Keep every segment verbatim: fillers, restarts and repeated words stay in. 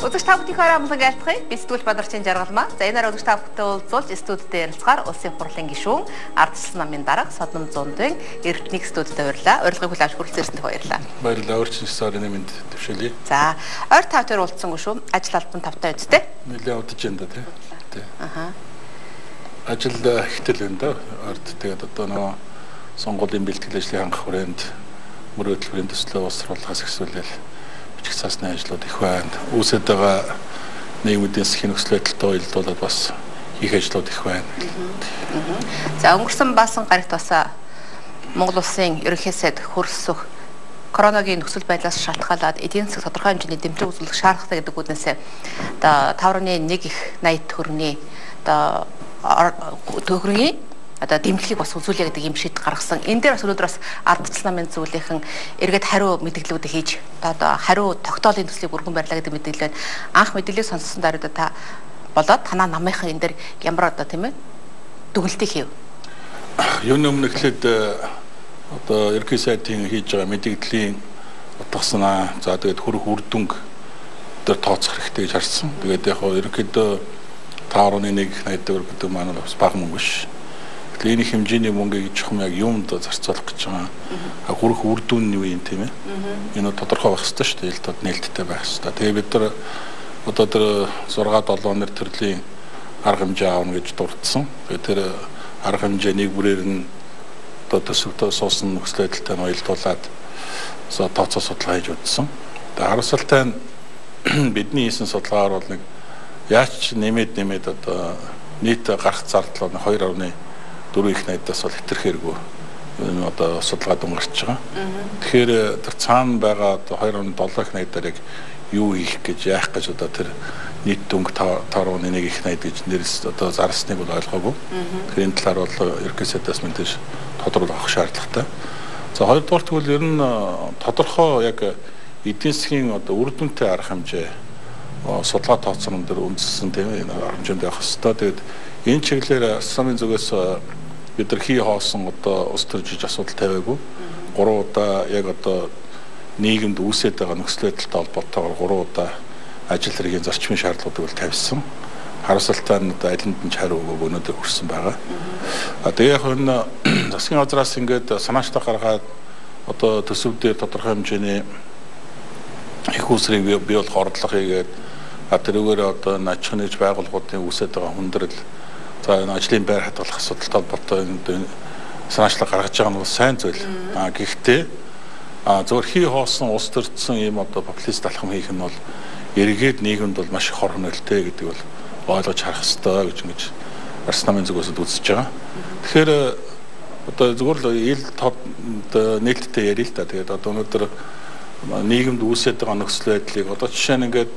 Үзэгч та бүхний хороо амглан айлтгая. Би сэтгүүлч Бадарчин Жаргалмаа. За энэ араа үзэгч та бүхтэй уулзуулж студид ярилцгаар улсын хурлын гишүүн Ардчилсан намын дарга Содном Зундын эрдэнэ студид урьлаа. Урилгыг хүлээж хүрэлцээрсэнд баярлалаа. Баярлалаа. Урьдчилан сарын нэмэнд төвшөлье. За, ойр тавтар уулзсан шүү. Ажил албан тавтай үсттэй. Нэлээд удаж энэ да тий. Аха. Ажил ихтэл энэ да. Орд тэгээд одоо нөгөө сонгуулийн бэлтгэл ажлыг хангах хүрээнд мөрөөдлийн төслөө боловсруулахаас эхлүүлэл бичих цаасны ажлууд их байна. Үүсэт байгаа нийгмийн засгийн нөхцөл байдалтай уялдуулаад бас их ажлууд их байна. За, өнгөрсөн баасан гарагт бас Монгол улсын ерөнхий сайд хөрсөх коронавигийн нөхцөл байдлаас шалтгаалаад эдийн засаг тодорхой хэмжээний дэмжлэг үзүүлэх шаардлагатай гэдэг үгнээсээ одоо тавар нугас нэг их найд төгрөгийн одоо төгрөгийн одоо дэмжлэгийг бас үзүүлээ гэдэг юм шийд гаргасан. Энэ дээр бас өнөөдөр бас Ардчилсан намын зүйлийнхэн эргээд хариу мэдээлэлүүд хийж одоо хариу тогтоолын төслийг өргөн барьлаа гэдэг мэдээлэл байна. Анх мэдээллийг сонссон дараа та болоод танаа намынхан энэ дээр ямар одоо тийм ээ дүгнэлтийг хийв. Юуны өмнө эхлээд одоо ерөнхий сайдын хийж байгаа мэдээллийн утгаснаа за тэгээд хөрөх үр дүнг дээр тооцох хэрэгтэй гэж харсан. Тэгээд яг хоо ерөнхийдөө таарууны нэг найдаг гэдэг маань бас бага мөнгө биш. Тэгэхээр энэ хэмжээний мөнгийг чухам яг юмд зарцуулах гэж байгаа. Хөрөх үр дүн нь юу юм тийм ээ? Энэ тодорхой байх хэрэгтэй шүү дээ. Илтод нээлттэй байх хэрэгтэй. Тэгээд бид нар одоо тэр зураг долоо нэр төрлийн арга хэмжээ аавна гэж дурдсан. Тэгээд тэр арга хэмжээнийг бүрээр нь одоо төсөвтөө суусан нөхцөл байдалтай уялдуулаад тооцоо судалгаа хийж үзсэн. Тэгээд харамсалтай нь бидний хийсэн судалгаагаар бол нэг яаж нэмээд нэмээд одоо нийт гарах зардал нь хоёр гаруй дөрөв их найдаас бол хэтэрхээргүй энэ одоо судалгаа дунгарч байгаа. Тэгэхээр тэр цаана байгаа одоо хоёр гаруй долоо их найдаар яг юу хийх гэж яах гэж одоо тэр нийт дүнг таарууны нэг их найд гэж нэрс одоо зарсныг бол ойлгоогүй. Тэгэхээр энэ талаар бол ерөнхий сайдаас мэдээж тодорхой авах шаардлагатай. За хоёрдугаар тэгвэл ер нь тодорхой яг эдийн засгийн одоо үр дүнтэй арга хэмжээ судалгаа тооцоон дээр үндэслэн тийм ээ арга хэмжээнд явах хэрэгтэй. Тэгээд энэ чиглэлээр самын зүгээс бид нар хий хоосон одоо ус төржиж асуудал тавиагүй. Гурван удаа яг одоо нийгэмд үүсэж байгаа нөхцөл байдалтай холбоотойгоор гурван удаа ажил хэргийн зарчмын шаардлагуудыг бол тавьсан. Харамсалтай нь одоо алинд нь хариу өгөөг өнөөдөр хүрсэн байгаа. А тэгээ яг энэ засгийн газраас ингээд санаачлах гаргаад одоо төсөв дээр тодорхой хэмжээний их усрыг бий болох ордлого хийгээд а тэрүүгээр одоо аж ахуйн нэгж байгууллагуудын үүсэж байгаа хүндрэл за энэ ажлын байр хадгалах асуудалтай холбоотой энэ санаачлах гаргаж байгаа нь бол сайн зүйл. А гэхдээ а зөвхөн хий хоосон ус төрдсөн ийм одоо популист алхам хийх нь бол эргээд нийгэмд бол маш их хор хөнөөлтэй гэдэг бол ойлгож харах хэрэгтэй гэж ингэж Арс намын зүгээс үзэж байгаа. Тэгэхээр одоо зүгээр л ил тод нээлттэй ярил л да. Тэгээд одоо өнөөдөр нийгэмд үүсэж байгаа нөхцөл байдлыг одоо жишээ нь ингээд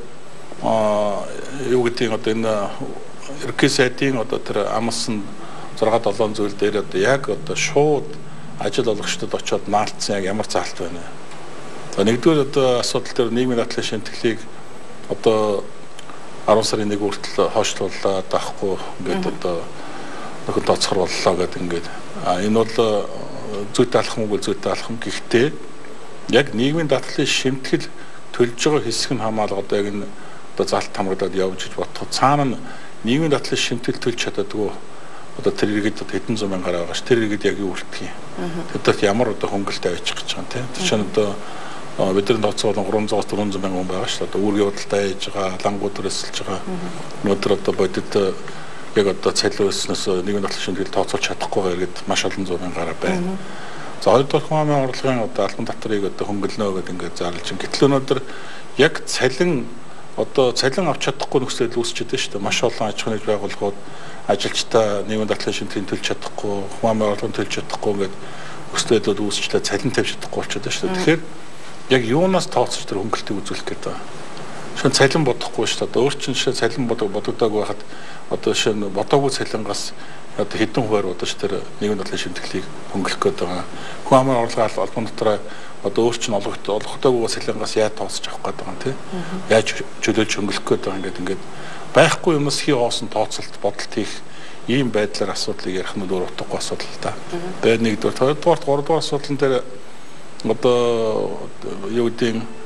юу гэдгийг одоо энэ ерөнхий сайдын одоо тэр амлсан зураг долоон зүйл дээр одоо яг одоо шууд ажил олгогчдод очиод наалтсан яг ямар заалт байна. За нэгдүгээр одоо асуудал дээр нийгмийн дадлын шинтгэлийг одоо арван сарын нэг хүртэл хойшлууллаа даахгүй ингээд одоо нөхөд тооцохор боллоо гэдэг ингээд а энэ бол зүйтэй алхам уу зүйтэй алхам гэхдээ яг нийгмийн дадлын шинтгэл төлж байгаа хэсэг нь хамаалга одоо яг энэ одоо залт хамрагдаад явж иж бодоход цаана нь нийгмийн дадлын шинтгэл төлж чаддаггүй одоо тэр иргэд хэдэн зуун мянгаар байгаа ш тэр иргэд яг юу үлдэх юм тэдэрт ямар одоо хөнгөлтэй авчих гэж байгаа юм те тэр чинь одоо бидний тооцоолон гурван зуус дөрвөн зуун мянган хүн байгаа шүү дээ. Үүргийн худалдаа хийж байгаа, лангууд өрсөлж байгаа. Өнөөдөр одоо бодит яг одоо цалин өснөөс нэгэн дадлын шинтгэл тооцоолж чадахгүй байгаа гэдэг маш олон зуун мянгаар байна. За хоёрдугаар хумын орлогын одоо албан татварыг одоо хөнгөлнө гэдэг ингээд зарлж байна. Гэтэл өнөөдөр яг цалин одоо цалин авч чадахгүй нөхцөл байдал үүсчихэд байна шүү дээ. Маш олон аж ахуйн байгууллагууд ажилчдаа нэгэн дадлын шинтгэлийн төлж чадахгүй, хумын орлогын төлж чадахгүй ингээд нөхцөл байдлууд үүсчлээ цалин тавьж чадахгүй болчиход байна шүү дээ. Тэгэхээр яг юунаас тооцож тэр хөнгөлтийг үзүүлэх гэдэг. Шин цалин бодохгүй шүү дээ. Одоо өөр чинь шин цалин бодог бодогдоогүй байхад одоо шин бодоогүй цалингаас одоо хэдэн хуваар бодож тэр нэгэн дадлын шинтгэлийг хөнгөлөх гэдэг байгаа. Хүн амын орлогын албан дотроо одоо өөр чинь олгогд олгохдоогүй цалингаас яаж тооцож авах гэдэг юм те. Яаж чөлөөлж хөнгөлөх гэдэг байгаа ингээд ингээд байхгүй юмс хий хоосон тооцолт бодолт хийх ийм байдлаар асуудлыг ярих нь өөр утгагүй асуудал та. Тэгээд нэгдүгээр, хоёрдугаар, гуравдугаар асуудлын дээр одоо юу гэдэг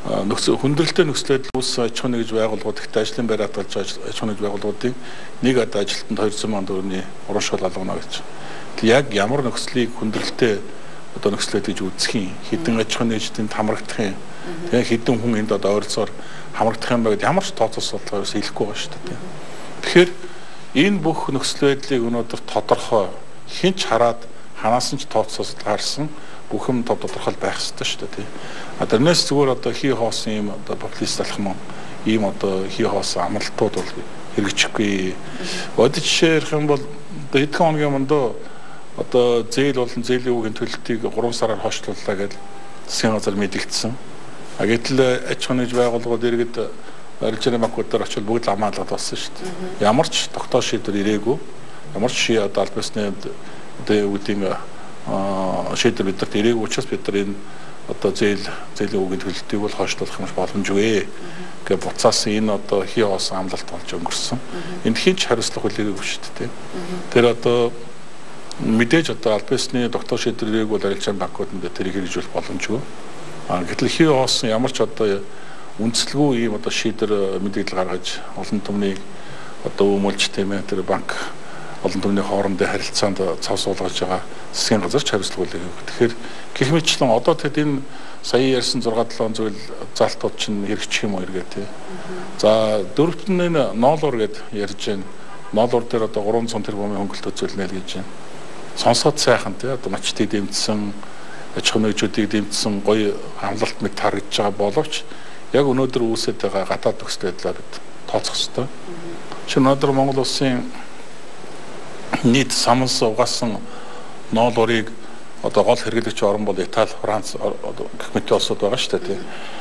нөхцөл хүндрэлтэй нөхцөл байдал үүс аж ахуйн нэгж байгууллагууд ихтэй ажлын байр хадгалж аж ахуйн нэгж байгууллагуудын нэг одоо ажилтнанд двести мянган төгрөгийн урамшуул алгана гэж. Яг ямар нөхцөлийг хүндрэлтэй одоо нөхцөл байдал гэж үзэх юм, хэдэн аж ахуйн нэгжтэнд хамрагдах юм. Тэгээ хэдэн хүн энд одоо ойролцоогоор хамрагдах юм байгаад ямар ч тооцоос бодлогоос хэлэхгүй байгаа шүү дээ. Тэгэхээр энэ бүх нөхцөл байдлыг өнөөдөр тодорхой хинч хараад ханаасан ч тооцоос гарсан бүх юм тодорхой байх хэрэгтэй шүү дээ. А дэрнэс зүгээр одоо хий хоосон юм одоо популист алхам ийм одоо хий хоосон амралтууд бол хэрэгжихгүй. Одод жишээ ярих юм бол одоо хэдхэн хоногийн өмнө одоо зээл болон зээлийн үгийн төлөлтийг гурван сараар хойшлууллаа гэж засгийн газар мэдэгдсэн. А гэтэл аж ахуйн нэгж байгууллагууд иргэд арилжааны банкудаар очил бүгд амаалгад болсон шүү дээ. Ямар ч тогтоох шийдвэр ирээгүй. Ямар ч ший одоо аль бисны одоо үдийн шийдвэр бидэрт ирээгүй учраас бид нар энэ одоо зээл зээлийн үгийн төлөлтийг бол хойшлуулах юм боломжгүй гэж буцаасан энэ одоо хий хоосон амлалт болж өнгөрсөн. Энд хинч хариуцлага хүлээгээгүй шүү дээ. Тэр одоо мэдээж одоо аль бисны тогтоох шийдвэр ирээгүй бол арилжааны банкудад тэрийг хэрэгжүүлэх боломжгүй. А гэтэл хий хоосон ямар ч одоо үндэслэгүй ийм одоо шийдвэр мэдээлэл гаргаж олон түмнийг одоо өмөлж тийм ээ тэр банк олон түмний хоорондын харилцаанд цав суулгаж байгаа засгийн газар ч хариуцлага үлээв. Тэгэхээр гэх мэтчлэн одоо тэд энэ сая ярьсан зурга долоон зүйл залтууд чинь хэрэгжих юм уу эргээ тий. За дөрөвт нь энэ ноолуур гэд ярьж байна. Ноолуур дээр одоо гурван цон тэрбумын хөнгөлт үзүүлнэ л гэж байна. Сонсоод сайхан тий одоо мачтыг дэмжсэн аж ахуйн нэгжүүдийг дэмжсэн гоё амлалт мэд харагдж байгаа боловч яг өнөөдөр үүсэж байгаа гадаад нөхцөл байдлаа бид тооцох хэрэгтэй. Чи өнөөдөр Монгол улсын нийт самс угаасан ноолуурыг одоо гол хэрэглэгч орн бол Итали, Франц гэх мэт улсууд байгаа шүү дээ.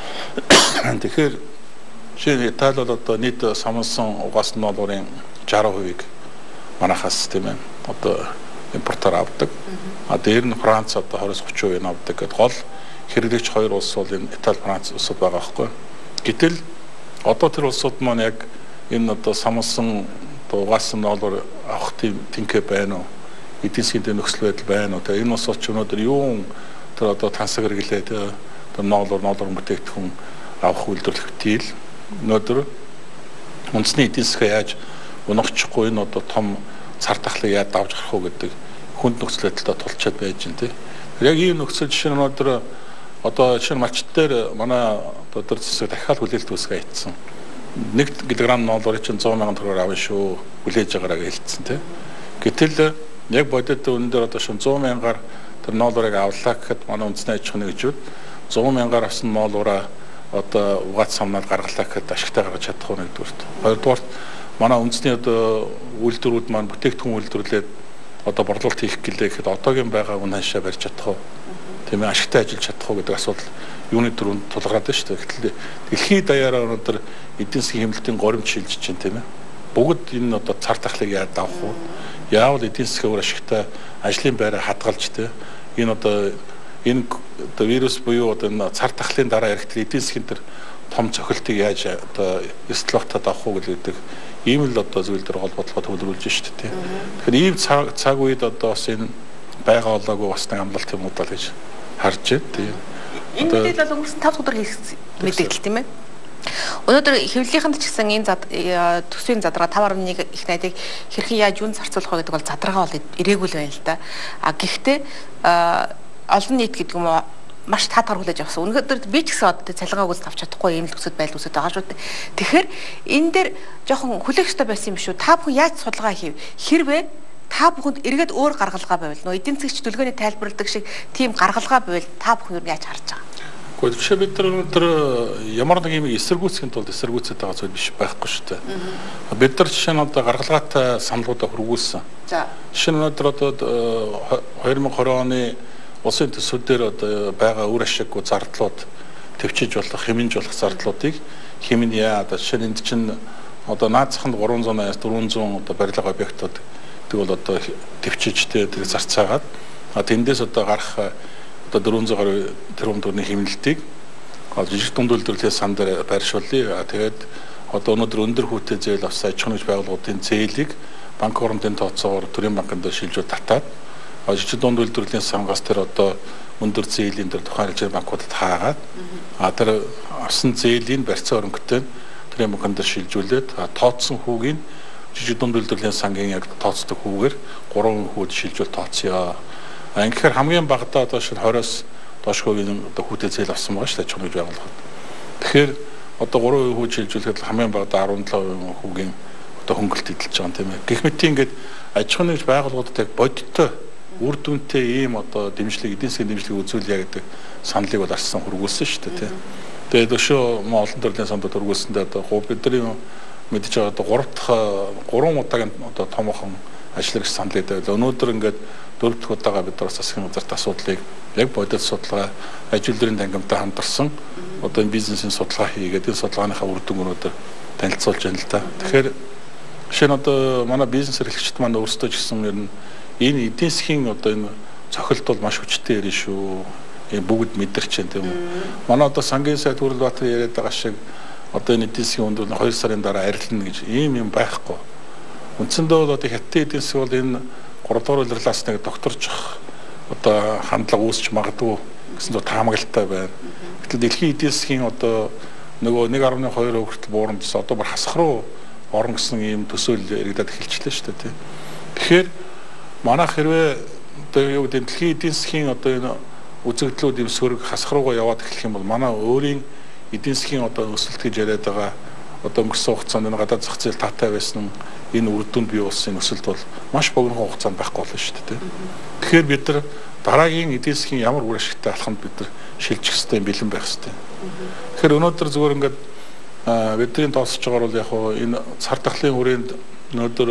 Тэгэхээр чи Итали бол одоо нийт самсан угаасан ноолуурын шестьдесят хувийг манахаас тийм ээ одоо импортоор авдаг. А дээр нь Франц одоо двадцать тридцать хувийг авдаг гэдэг гол хэрэглэгч хоёр улс бол энэ Итали, Франц улсууд байгаа байхгүй. Гэтэл одоо тэр улсууд маань яг энэ одоо самсан угаасан ноолуур авах тийм тэнхээ байна уу? Эдийн засгийн нөхцөл байдал байна уу? Тэгээ энэ улсууд ч өнөөдөр юу тэр одоо тансаг хэрэглээ тэр ноолуур ноолуур бүтээгдэхүүн авах үйлдвэрлэхтэй л өнөөдөр үндэсний эдийн засгаа яаж унагчихгүй энэ одоо том цар тахлыг яаж давж гарах уу гэдэг хүнд нөхцөл байдалтай тулчаад байж байна тийм. Яг ийм нөхцөл жишээ нь өнөөдөр одоо жишээ нь малчт дээр манай өдөр засаг дахиад хүлээлт үүсгээ хийсэн. нэг килограмм ноолуурыг чинь сто мянган төгрөгөөр авна шүү хүлээж байгаараа хэлсэн тийм. Гэтэл яг бодит өндөр дээр одоо шин сто мянгаар тэр ноолуурыг авлаа гэхэд манай үндэсний аж ахуйн нэгжүүд сто мянгаар авсан ноолуураа одоо угаат самнаад гаргалаа гэхэд ашигтай гаргаж чадах уу нэгдүгürt. Хоёрдугаар манай үндэсний одоо үйлдвэрүүд маань бүтээгдэхүүн үйлдвэрлээд одоо борлуулалт хийх гэлээ гэхэд одоогийн байгаа үн ханшаа барьж чадах уу? Тийм ээ ашигтай ажиллаж чадах уу гэдэг асуудал юуны дөрөнд тулгараад байна шүү дээ. Гэтэл дэлхийд даяараа өнөөдөр эдийн засгийн хэмнэлтийн горимж шилжиж байна тийм ээ. Бүгд энэ одоо цар тахлыг яаж давах уу? Яавал эдийн засгийн ашигтай ажлын байраа хадгалж тийм энэ одоо энэ одоо вирус буюу одоо энэ цар тахлын дараа яригдсан эдийн засгийн тэр том цохилтыг яаж одоо эслохтад авах уу гэдэг ийм л одоо зүйл төр холбоотлогоо төвлөрүүлж шүү дээ. Тэгэхээр ийм цаг цаг үед одоо бас энэ байгаа болоогүй бас нэг амлалт юм уу даа гэж харж байна. Тийм. Энэ мэдээлэл бол өнгөрсөн тавд өдөр хийх мэдээлэл тийм ээ. Өнөөдөр хэвлэлийнхэнд ч гэсэн энэ төсвийн задрага тавь гаруй нэг их найдыг хэрхэн яаж юунд зарцуулах вэ гэдэг бол задрагаа бол ирээгүй л байна л да. А гэхдээ олон нийт гэдэг юм уу маш таатгаар хүлээж авсан. Өнөөдөр би ч гэсэн одоо цалингаа үгүйс авч чадахгүй ийм л төсөд байдал үсэт байгаа шүү дээ. Тэгэхээр энэ дээр жоохон хүлээх ёстой байсан юм шүү. Та бүхэн яаж судалгаа хийв? Хэрвээ та бүхэнд эргээд өөр гаргалгаа байвал нөө эдийн засгч төлгөөний тайлбарладаг шиг тийм гаргалгаа байвал та бүхэн юу яаж харж байгаа? Гэхдээ жишээ бид нар өнөөдөр ямар нэг юм эсэргүүцэхийн тулд эсэргүүцээд байгаа зүйл биш байхгүй шүү дээ. Бид нар жишээ нь одоо гаргалгаатай саналуудаа хөрвүүлсэн. За. Жишээ нь өнөөдөр одоо две тысячи двадцать оны улсын төсвүүдээр одоо байгаа үр ашиггүй зардлууд төвчиж болох, хэмнэж болох зардлуудыг хэмнэ яа одоо жишээ нь энд чинь одоо наацханд гурван зуунаас дөрвөн зуун одоо барилга объектууд тэгвэл одоо төвчижтэй тэр зарцаагаад тэндээс одоо гарах одоо дөрвөн зуун гаруй тэрбум төгрөгийн хэмнэлтийг жижиг дунд үйлдвэрлэлээс сан дээр байршуулъя. Тэгээд одоо өнөөдөр өндөр хүүтэй зээл авсан аж ахуйн байгууллагуудын зээлийг банк оронтын тооцоогоор төрийн банкнд шилжүүлж татаад жижиг дунд үйлдвэрлэлийн сангаас тэр одоо өндөр зээлийн тэр тухайн хэлжээ банкудад хаагаад а тэр авсан зээлийн барьцаа өрөнгөтэй тэр юм хандэр шилжүүлээд тооцсон хүүгийн жижиг дунд үйлдвэрлэлийн сангийн яг тооцдог хүүгээр гурван хүүд шилжүүл тооцъё. А ингэхээр хамгийн багадаа одоо шил двадцоос доош хувийн одоо хүүтэй зээл авсан байгаа шүү дээ чухал байгууллагад. Тэгэхээр одоо гурван хүүд шилжүүлэхэд хамгийн багадаа арван долоо хүүгийн одоо хөнгөлт эдэлж байгаа юм тийм ээ. Гэх мэт ингээд аж ахуйн нэгж байгууллагуудад яг бодиттой үр дүнтэй ийм одоо дэмжлэг эдийн засгийн дэмжлэг үзүүлье гэдэг саналыг бол арчсан хургуулсан шүү дээ тийм. Тэгээд өшөө олон төрлийн сандад хургуулсандаа одоо бидний мэдж байгаа одоо гурав дахь гурван удаагийн одоо томоохон ажил хэрэгч санал өгдөг. Өнөөдөр ингээд дөрөв дэх удаага бид бас засгийн газарт асуудлыг яг бодит судалгаа ажил үйлдвэрийн тангамтай хамтарсан одоо энэ бизнесийн судалгаа хийгээд энэ судалгааныхаа үр дүн өнөөдөр танилцуулж байна л да. Тэгэхээр жишээ нь одоо манай бизнес эрхлэгчид маань өөрсдөө ч гэсэн ер нь энэ эдийн засгийн одоо энэ цохилт бол маш хүчтэй ярина шүү. Энэ бүгд мэдэрч байна тийм үү. Манай одоо сангийн сайд Хүрлбаатар яриад байгаа шиг одоо энэ эдийн засгийн өндөр нь хоёр сарын дараа арилна гэж ийм юм байхгүй. Үндсэндээ бол одоо хятадын эдийн засаг бол энэ гурав дахь улирлаас нэг докторжих одоо хандлага үүсч магадгүй гэсэн зүйн таамаглалтай байна. Гэтэл дэлхийн эдийн засгийн одоо нөгөө нэг гаруй хоёр хүртэл буурандс одоо бар хасах руу орно гэсэн ийм төсөөл яригадад эхэлчихлээ шүү дээ тийм. Тэгэхээр манайх хэрвээ одоо юу гэдэг дэлхийн эдийн засгийн одоо энэ үзэгдлүүд юм сөрөг хасах руугаа яваад эхлэх юм бол манай өөрийн эдийн засгийн одоо өсөлт гэж яриад байгаа одоо өнгөрсөн хугацаанд энэ гадаад зах зээл таатай байсан энэ үр дүнд бий болсон өсөлт бол маш богино хугацаанд байхгүй болно шүү дээ. Тэгэхээр бид нар дараагийн эдийн засгийн ямар үр ашигтай алхамд бид нар шилжих хэрэгтэй бэлэн байх хэрэгтэй. Тэгэхээр өнөөдөр зүгээр ингээд бидний тооцож байгаа бол яг энэ цар тахлын хүрээнд өнөөдөр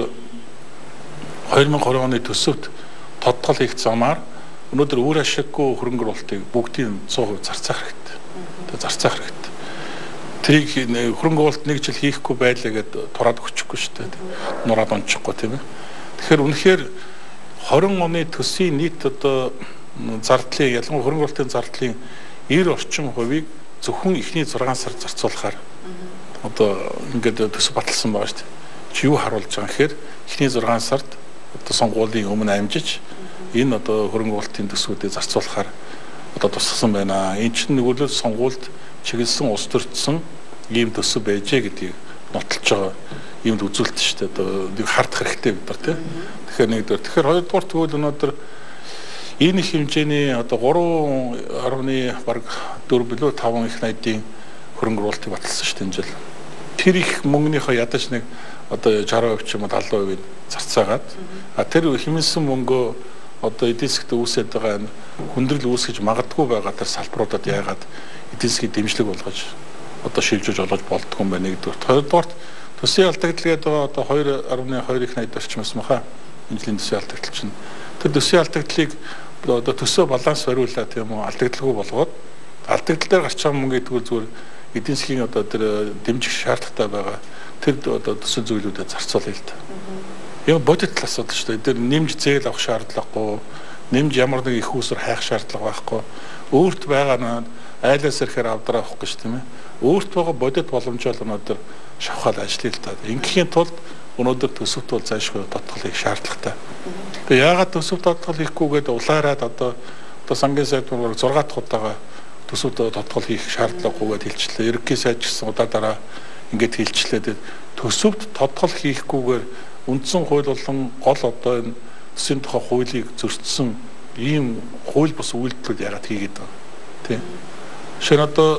хоёр мянга гурван оны төсөвт тодтол хийх замаар өнөөдөр үр ашиггүй хөрөнгө оруулалтыг бүгдийг цоо хувь зарцаах хэрэгтэй. Тэгээ зарцаах хэрэгтэй. Тэрийг хөрөнгө оруулалт нэг жил хийхгүй байлаа гэд тураад өчөхгүй шүү дээ. Нураад ончихгүй тийм ээ. Тэгэхээр үнэхээр двадцать оны төсвийн нийт одоо зардлын ялангуяа хөрөнгө оруулалтын зардлын девяносто орчим хувийг зөвхөн эхний зургаан сард зарцуулахаар одоо ингээд төсөв баталсан байгаа шүү дээ. Чи юу харуулж байгаа гэхээр эхний зургаан сард одоо сонгуулийн өмнө амжиж энэ одоо хөрөнгө оруулалтын төсвүүдийг зарцуулахаар одоо тусгасан байна. Энэ чинь нөгөөлөл сонгуульд чиглэсэн улс төрчсөн ийм төсөв байжээ гэдгийг нотолж байгаа юмд үзүүлэлт шүү дээ. Одоо нэг хардах хэрэгтэй бид нар тийм. Тэгэхээр нэгдүгээр. Тэгэхээр хоёрдугаар тэгвэл өнөөдөр энэ их хэмжээний одоо гурван гаруй баг дөрв билүү таван их найдын хөрөнгө оруулалтыг баталсан шүү дээ энэ жил. Тэр их мөнгөнийхөө ядаж нэг одоо шараа хувь ч юм уу талын хувийг зарцаагаад а тэр хэмнэсэн мөнгөө одоо эдийн засгт үүсэж байгаа хүндрэл үүсгэж магадгүй байгаа тэр салбаруудад яагаад эдийн засгийн дэмжлэг болгож одоо шилжүүлж олгож болдгоо юм байна нэгдүгээр. Хоёрдугаар төсвийн алдагдал гэдэг одоо хоёр гаруй хоёр их найд орчмоос маха энэ жилийн төсвийн алдагдал чинь тэр төсвийн алдагдлыг одоо төсөө баланс бариулаад тийм үү алдагдalгүй болгоод алдагдал дээр гарч байгаа мөнгө гэдгээр зүгээр эдийн засгийн одоо тэр дэмжих шаардлагатай байгаа тэр одоо төсөл зүйлүүдэд зарцуулъя л да. Яг бодит асуудал шүү дээ. Тэр нэмж зээл авах шаардлагагүй, нэмж ямар нэг их усөр хайх шаардлага байхгүй. Өөрт байгаа нь айлаас ирэхээр авдраа авах гэж тийм ээ. Өөрт байгаа бодит боломжоор өнөөдөр шавхаад ажиллая л да. Ингээхийн тулд өнөөдөр төсөвт бол зайлшгүй тодтол хийх шаардлагатай. Тэгээ яагаад төсөв тодтол хийхгүйгээд улаарад одоо одоо сангийн сайд бүр зураг дахь удаага төсөвт тодтол хийх шаардлагагүйгээд хэлчихлээ. Ерөнхий сайд гэсэн удаа дараа ингээд хэлчихлээ. Төсөвт тодтол хийхгүйгээр үндсэн хууль болон гол одоо энэ төсвийн тухай хуулийг зөрчсөн ийм хууль бус үйлдэлүүд яагаад хийгээд байгаа тийм. Шинэ одоо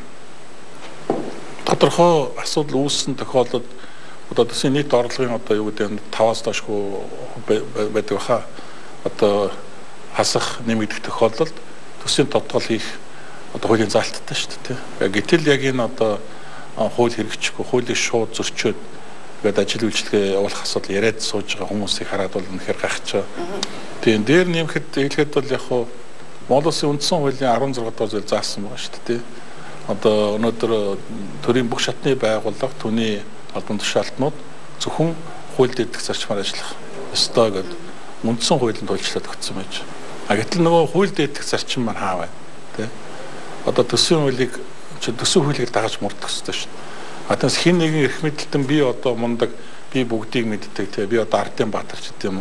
тодорхой асуудал үүссэн тохиолдолд одоо төсвийн нийт орлогын одоо юу гэдэг нь таваас доошгүй байдаг баха одоо хасах нэмэгдэх тохиолдолд төсвийн тодтол хийх одоо хуулийн заалттай шүү дээ тийм. Гэтэл яг энэ одоо хууль хэрэгжихгүй хуулийг шууд зөрчөөд гэдэг ажил үйлчлэгээ явуулах асуудал яриад сууж байгаа хүмүүсийг хараад бол үнэхээр гайхаж байгаа. Тийм дээр нэмэхэд хэлэхэд бол яг хуу Монгол Улсын үндсэн хуулийн арван зургаадугаар зүйл заасан байгаа шүү дээ. Одоо өнөөдөр төрийн бүх шатны байгууллага түүний албан тушаалтнууд зөвхөн хууль дэдэх зарчмаар ажиллах ёстой гэдэг үндсэн хуулинд хуульчлаад өгсөн байж. А гэтэл нөгөө хууль дэдэх зарчим маань хаа байна тий. Одоо төсвийн хуулийг төсвийн хуулийг дагаж мөрдөх ёстой шүү дээ. Атас хин нэгэн эрх мэдэлтэн би одоо мундаг би бүгдийг мэддэг те би одоо Ардын Баатар ч гэдэм юм уу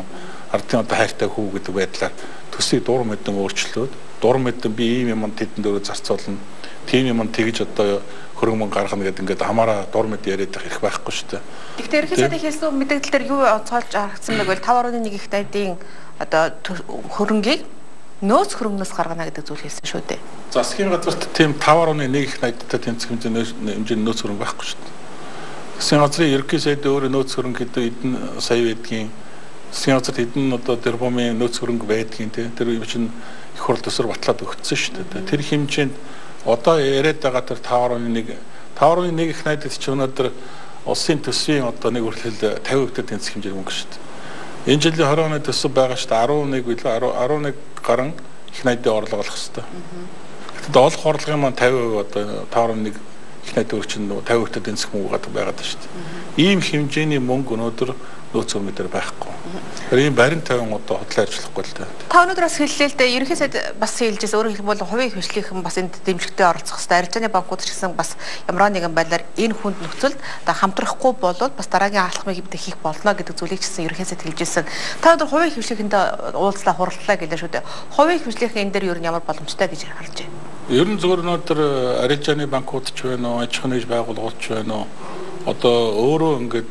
ардын одоо хайртай хүү гэдэг байдлаар төсвийг дур мэдэн өөрчлөөд дур мэдэн би ийм юм тэдэнд өөрөө зарцуулна. Тийм юм тэгж одоо хөрөнгө гаргана гэдэг ингээд хамаараа дур мэд яриад их байхгүй шүү дээ. Гэхдээ ерхий сайдын хэлсэн мэдээлэл дээр юу онцгойлж харагдсан бэ гэвэл таван орны нэг их найдын одоо хөрөнгийг нөөц хөрөнгнөөс гаргана гэдэг зүйл хэлсэн шүү дээ. Засгийн газарт тийм таван орны нэг их найдтай тэнцэх хэмжээний хэмжээний нөөц хөрөнгө байхгүй шүү дээ. Засгийн газрын ерхий сайд өөрөө нөөц хөрөнгө гэдэг эдэн сая байдгийн засгийн газарт эдэн одоо тэрбумын нөөц хөрөнгө байдгийн тэр юм чинь их хурл төсөр батлаад өгсөн шүү дээ. Тэр хэмжээнд одоо яриад байгаа тэр таван орны нэг таван орны нэг их найдад ч өнөөдөр улсын төсвийн одоо нэг хүртэл тавин хувьд тэнцэх хэмжээний мөнгө шүү дээ. Энэ жилийн хорин оны төсөв байгаа шүү дээ. арван нэг билүү арван нэг гарan их найдын орлого олох хэрэгтэй. Гэтэл олох орлогын маань тавин хувь одоо таван орны нэг их найдын өрчин тавин хувьд тэнцэх мөнгө гадаг байгаад шүү дээ. Ийм хэмжээний мөнгө өнөөдөр нөөц хөрөнгө дээр байхгүй. Тэр ийм барин тавин одоо хотлон ажиллахгүй л дээ. Та өнөөдөр бас хэллээ л дээ. Ерөнхий сайд бас хэлжээс өөрөөр хэлбэл хувийн хвшлийнхэн бас энд дэмжигтэй оролцох хэрэгтэй. Арилжааны банкуд ч гэсэн бас ямар нэгэн байдлаар энэ хүнд нөхцөлд одоо хамтрахгүй болоод бас дараагийн алхмыг хэмтэх хийх болно гэдэг зүйлийг ч гэсэн ерөнхий сайд хэлжсэн. Та өнөөдөр хувийн хвшлийнхэндээ уулзлаа хурлалаа гэлээ шүү дээ. Хувийн хвшлийнхэн энэ дээр ер нь ямар боломжтой гэж харж байна? Ер нь зөвхөн өнөөдөр арилжааны банкуд ч байна уу, аж ахуйн нэгж байгууллагууд ч байна уу. Одоо өөрөө ингээд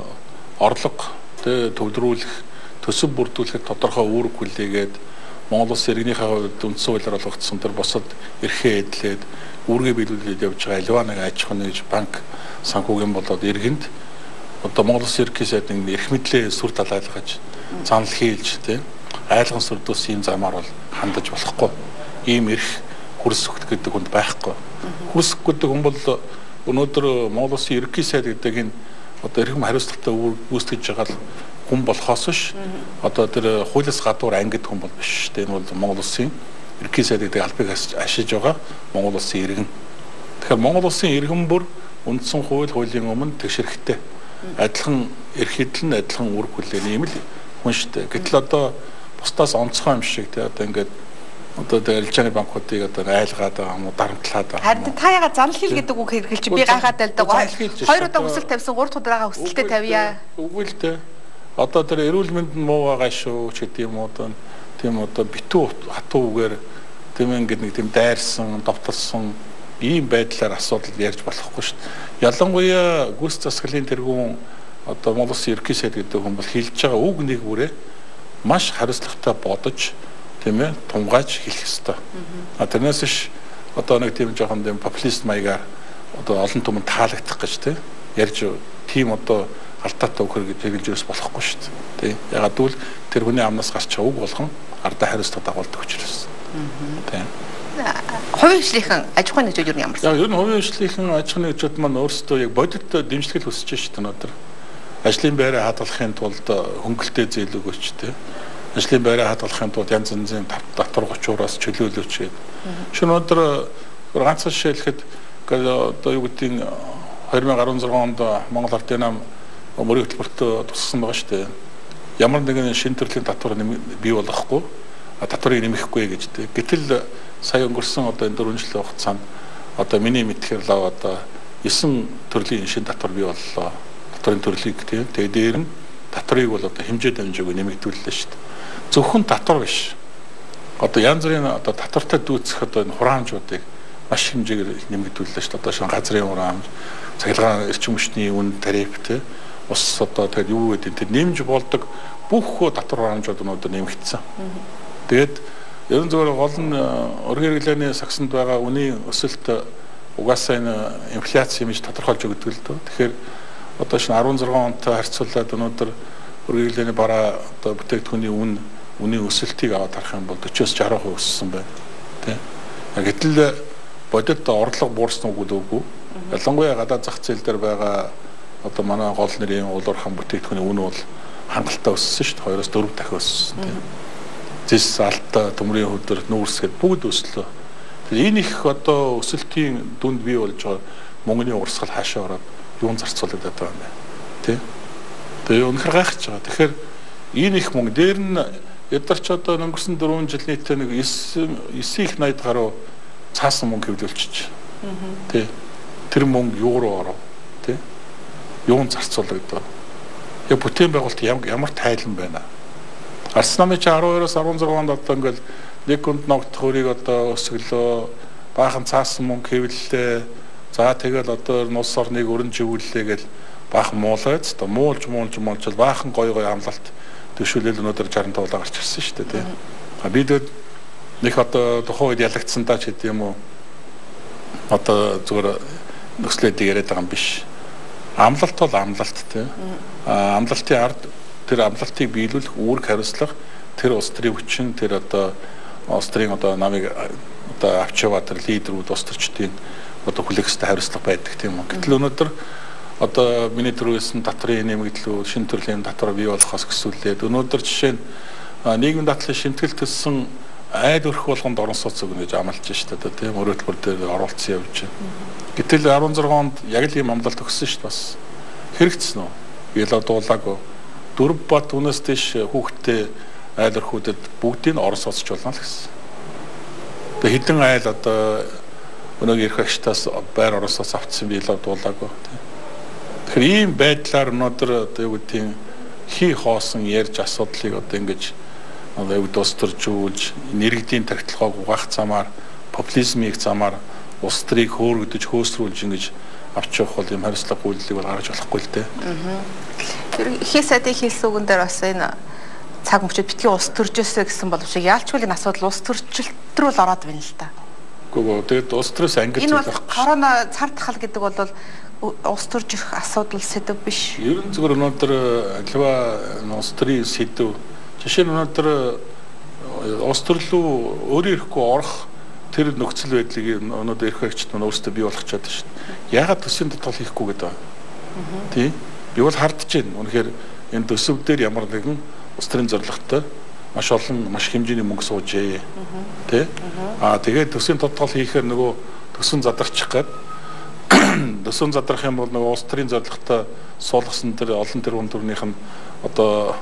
орлого тэ төвлөрүүлэх төсөв бүрдүүлэхэд тодорхой үүрэг хүлээгээд Монгол Улс иргэнийхээ хувьд үндсэн хуулиар олгогдсон тэр бусад эрхээ эдлээд үүргээ биелүүлээд явж байгаа альва нэг аж ахуйн нэгж банк санхүүгийн болоод иргэнд одоо Монгол Улс ерхий сайдын эрх мэдлээ сүр талайлгаж занал хийлж тэ айлгын сүрдүүс ийм замаар бол хандаж болохгүй. Ийм эрх хүрс өгөх гэдэг хүнд байхгүй. Хүрс гэдэг хүн бол өнөөдөр Монгол Улсын ерхий сайд гэдэг энэ одоо эрхэм хариуцлагатай үүсгэж байгаа хүн болохоос ш одоо тэр хуулиас гадуур ангид хүн бол биш шүү дээ. Энэ бол Монгол Улсын ерхий сайд гэдэг албыг ашиж байгаа Монгол Улсын иргэн. Тэгэхээр Монгол Улсын иргэн бүр үндсэн хууль хуулийн өмнө тэгшэрхтэй. Адилхан эрх хэдэл нь адилхан үүрэг хүлээн юм л хүн шүү дээ. Гэтэл одоо бусдаас онцгой юм шиг тий одоо ингээд одоо арилжааны банкуудыг одоо айлгаад байгаа юм уу дарамтлаад байгаа. Харин та ягаад занал хил гэдэг үг хэрэгэлж би гайхаад байлдаг. Хоёр удаа хүсэлт тавьсан, гурав удаагаа хүсэлтээ тавья. Үгүй л дээ. Одоо тэр эрүүл мэнд нь муу байгаа шүү ч гэдэг юм уу одоо тийм одоо битүү хатуу үгээр тийм ингээд нэг тийм дайрсан, довтолсон ийм байдлаар асуудал ярьж болохгүй шүү дээ. Ялангуяа гүйс засаглалын тэргүүн одоо Монгол Улсын ерхий сайд гэдэг хүн бол хэлж байгаа үг нэг бүрээ маш хариуцлагатай бодож тийм ээ тунгааж хэлэх ёстой. А тэрнээс ш одоо нэг тийм жоохон тийм популист маягаар одоо олон түмэнд таалагдах гэж тийм ярьж тийм одоо алдаатай үг хэрэгжилж ерөөс болохгүй шүү дээ. Тийм. Ягаад гэвэл тэр хүний амнаас гарч байгаа үг болгон ардаа хариуцлага дагуулдаг учраас. Тийм. Хувийн хвшлийнхэн аж ахуйн нэгжүүд юу ямар? Яг ер нь хувийн хвшлийнхэн аж ахуйн нэгжүүд маань өөрсдөө яг бодит дэмжлэг хүсэж шүү дээ өнөөдөр. Ажлын байраа хадгалахын тулд хөнгөлтэй зээл өгөөч тийм. Ажлын байраа хадгалахын тулд янз янзын татвар гочуураас чөлөөлөөч гэдэг. Шинэ өнөөдөр ганц жишээлхэд одоо юу гэдгийг две тысячи десять онд Монгол Ардын нам мөрийн хөтөлбөртөө тусгасан байгаа шүү дээ. Ямар нэгэн шинэ төрлийн татвар бий болохгүй, татварыг нэмэхгүй гэж дээ. Гэтэл сая өнгөрсөн одоо энэ дөрвөн жилийн хугацаанд одоо миний мэдхээр л одоо девять төрлийн шинэ татвар бий боллоо. Татварын төрлийг тийм. Тэгээ дээр нь татварыг бол одоо хэмжээ дамжаагүй нэмэгдүүллээ шүү дээ. Зөвхөн татвар биш. Одоо янз бүрийн одоо татвартай дүүцэх одоо энэ хураамжуудыг маш хэмжээгээр нэмэгдүүллээ шүү дээ. Одоо шин газрын хураамж, цахилгаан эрчим хүчний үн тариф тийм. Ус одоо тэгээд юу гэдэг тэр нэмж болдог бүх татвар хураамжууд өнөөдөр нэмэгдсэн. Тэгээд ерөн зөвөр гол нь өргөн хэрэглээний сагсанд байгаа үнийн өсөлт угаасаа энэ инфляци хэмж тодорхойлж өгдөг л дөө. Тэгэхээр одоо шин десять онтой харьцуулаад өнөөдөр өргөн хэрэглээний бараа одоо бүтээгдэхүүний үн үнийн өсөлтийг аваад харах юм бол forty-с sixty percent өссөн байна. Тэ. Гэтэл бодит орлого буурсан үг үгүй. Ялангуяа гадаад зах зээл дээр байгаа одоо манай гол нэрийн улуурхан бүтээгдэхүүний үн бол хангалттай өссөн шүү дээ. two-с four дахин өссөн тийм. Зис алта төмрийн хөдөр нүүрсгээд бүгд өслөө. Тэгэхээр энэ их одоо өсөлтийн дүнд бий болж байгаа мөнгөний урсгал хаашаа ороод юун зарцуулаад байгаа юм бэ? Тэ? Тэгээ үнэхээр гайхаж байгаа. Тэгэхээр энэ их мөнгө дээр нь ядарч одоо өнгөрсөн дөрвөн жил нийтээ нэг nine их найд гаруй цаасан мөнгө хэвлүүлчих. Тэ? Тэр мөнгө юу руу оров? Тэ? Юун зарцуулагдав? Яг бүтээн байгуулалт ямар тайлан байна? Арс намын чи twelve-оос sixteen онд одоо ингээл нэг хүнд ногдох хөрийг одоо өсгөлөө баахан цаасан мөнгө хэвлэлээ. За тэгэл одоо нус орныг өрн живүүллээ гэл баахан муулаад одоо муулж муулж муулж баахан гой гой амлалт төшөөлөл өнөөдөр sixty туулаа гарч ирсэн шүү дээ тийм. А бид нэг одоо тухайн үед ялагдсандаа ч гэдэм юм уу одоо зүгээр нөхцөлөд яриад байгаа юм биш. Амлалт бол амлалт тийм. А амлалтын ард тэр амлалтыг биелүүлэх үүрэг хариуцлага тэр улс төрийн хүчин тэр одоо улс төрийн одоо намыг одоо авч яваа тэр лидерүүд улс төрчдийн одоо хүлээхстэй хариуцлага байдаг тийм үү. Гэтэл өнөөдөр одоо миний төрөөсөн татрын нэмэгдлүүд шинэ төрлийн татвар бий болохоос гэсүүлээд өнөөдөр жишээ нь нийгмийн дадлын шимтгэл төссөн айл өрх болгонд орон сууц өгнө гэж амлаж штэ одоо тийм өрөөлбөр дээр оруулсан явж байна. Гэтэл sixteen онд яг л ийм амлалт өгсөн шүү дээ бас. Хэрэгцсэн үү? Ялаа дуулаагүй. Дөрв ба түүнээс дэш хүүхдтэй айл өрхүүдэд бүгдийг орон сууцч болно л гэсэн. Тэгээ хэдэн айл одоо өнөөгийн эрх агштаас байр орон сууц авцсан би ялаа дуулаагүй. Тэгэхээр ийм байдлаар өнөөдөр одоо юу гэдгийг хий хоосон ярьж асуудлыг одоо ингэж одоо юу дустаржуулж нэргэдийн тагтлагыг угаах замаар популизмыг замаар улс төрийг хөөргөдөж хөөсрүүлж ингэж авч явах бол юм хариуцлага үйлдэлийг бол гаргаж болохгүй л дээ. Тэр ихээ сайдын хэлсэн үгэн дээр бас энэ цаг мөчид битгий улс төржөөсэй гэсэн боловч яалчгүй энэ асуудал улс төрчлөлт рүү л ороод байна л да. Үгүй тэгээд улс төрөөс ангиж энэ бол корона цар тахал гэдэг бол улс төрж ирэх асуудал сэдв биш. Ер нь зөвхөн өнөөдөр альва улс төрийн сэдв жишээ нь өнөөдөр улс төр рүү өөрөө ирэхгүй орох тэр нөхцөл байдлыг өнөөдөр эрх агчид нь өөрсдөө бий болгох чадсан шүү дээ. Яагаад төсвийн тодтол хийхгүй гэдэг вэ? Тий. Би бол хардж байна. Үнэхээр энэ төсөв дээр ямар нэгэн улс төрийн зорилготой маш олон маш хэмжээний мөнгө суужээ. Тий. Аа тэгээд төсвийн тодтол хийхээр нөгөө төсвөн задарчих гээд төсвөн задрах юм бол нөгөө улс төрийн зорилготой суулгасан тэр олон тэрбум төгрөгийнх нь одоо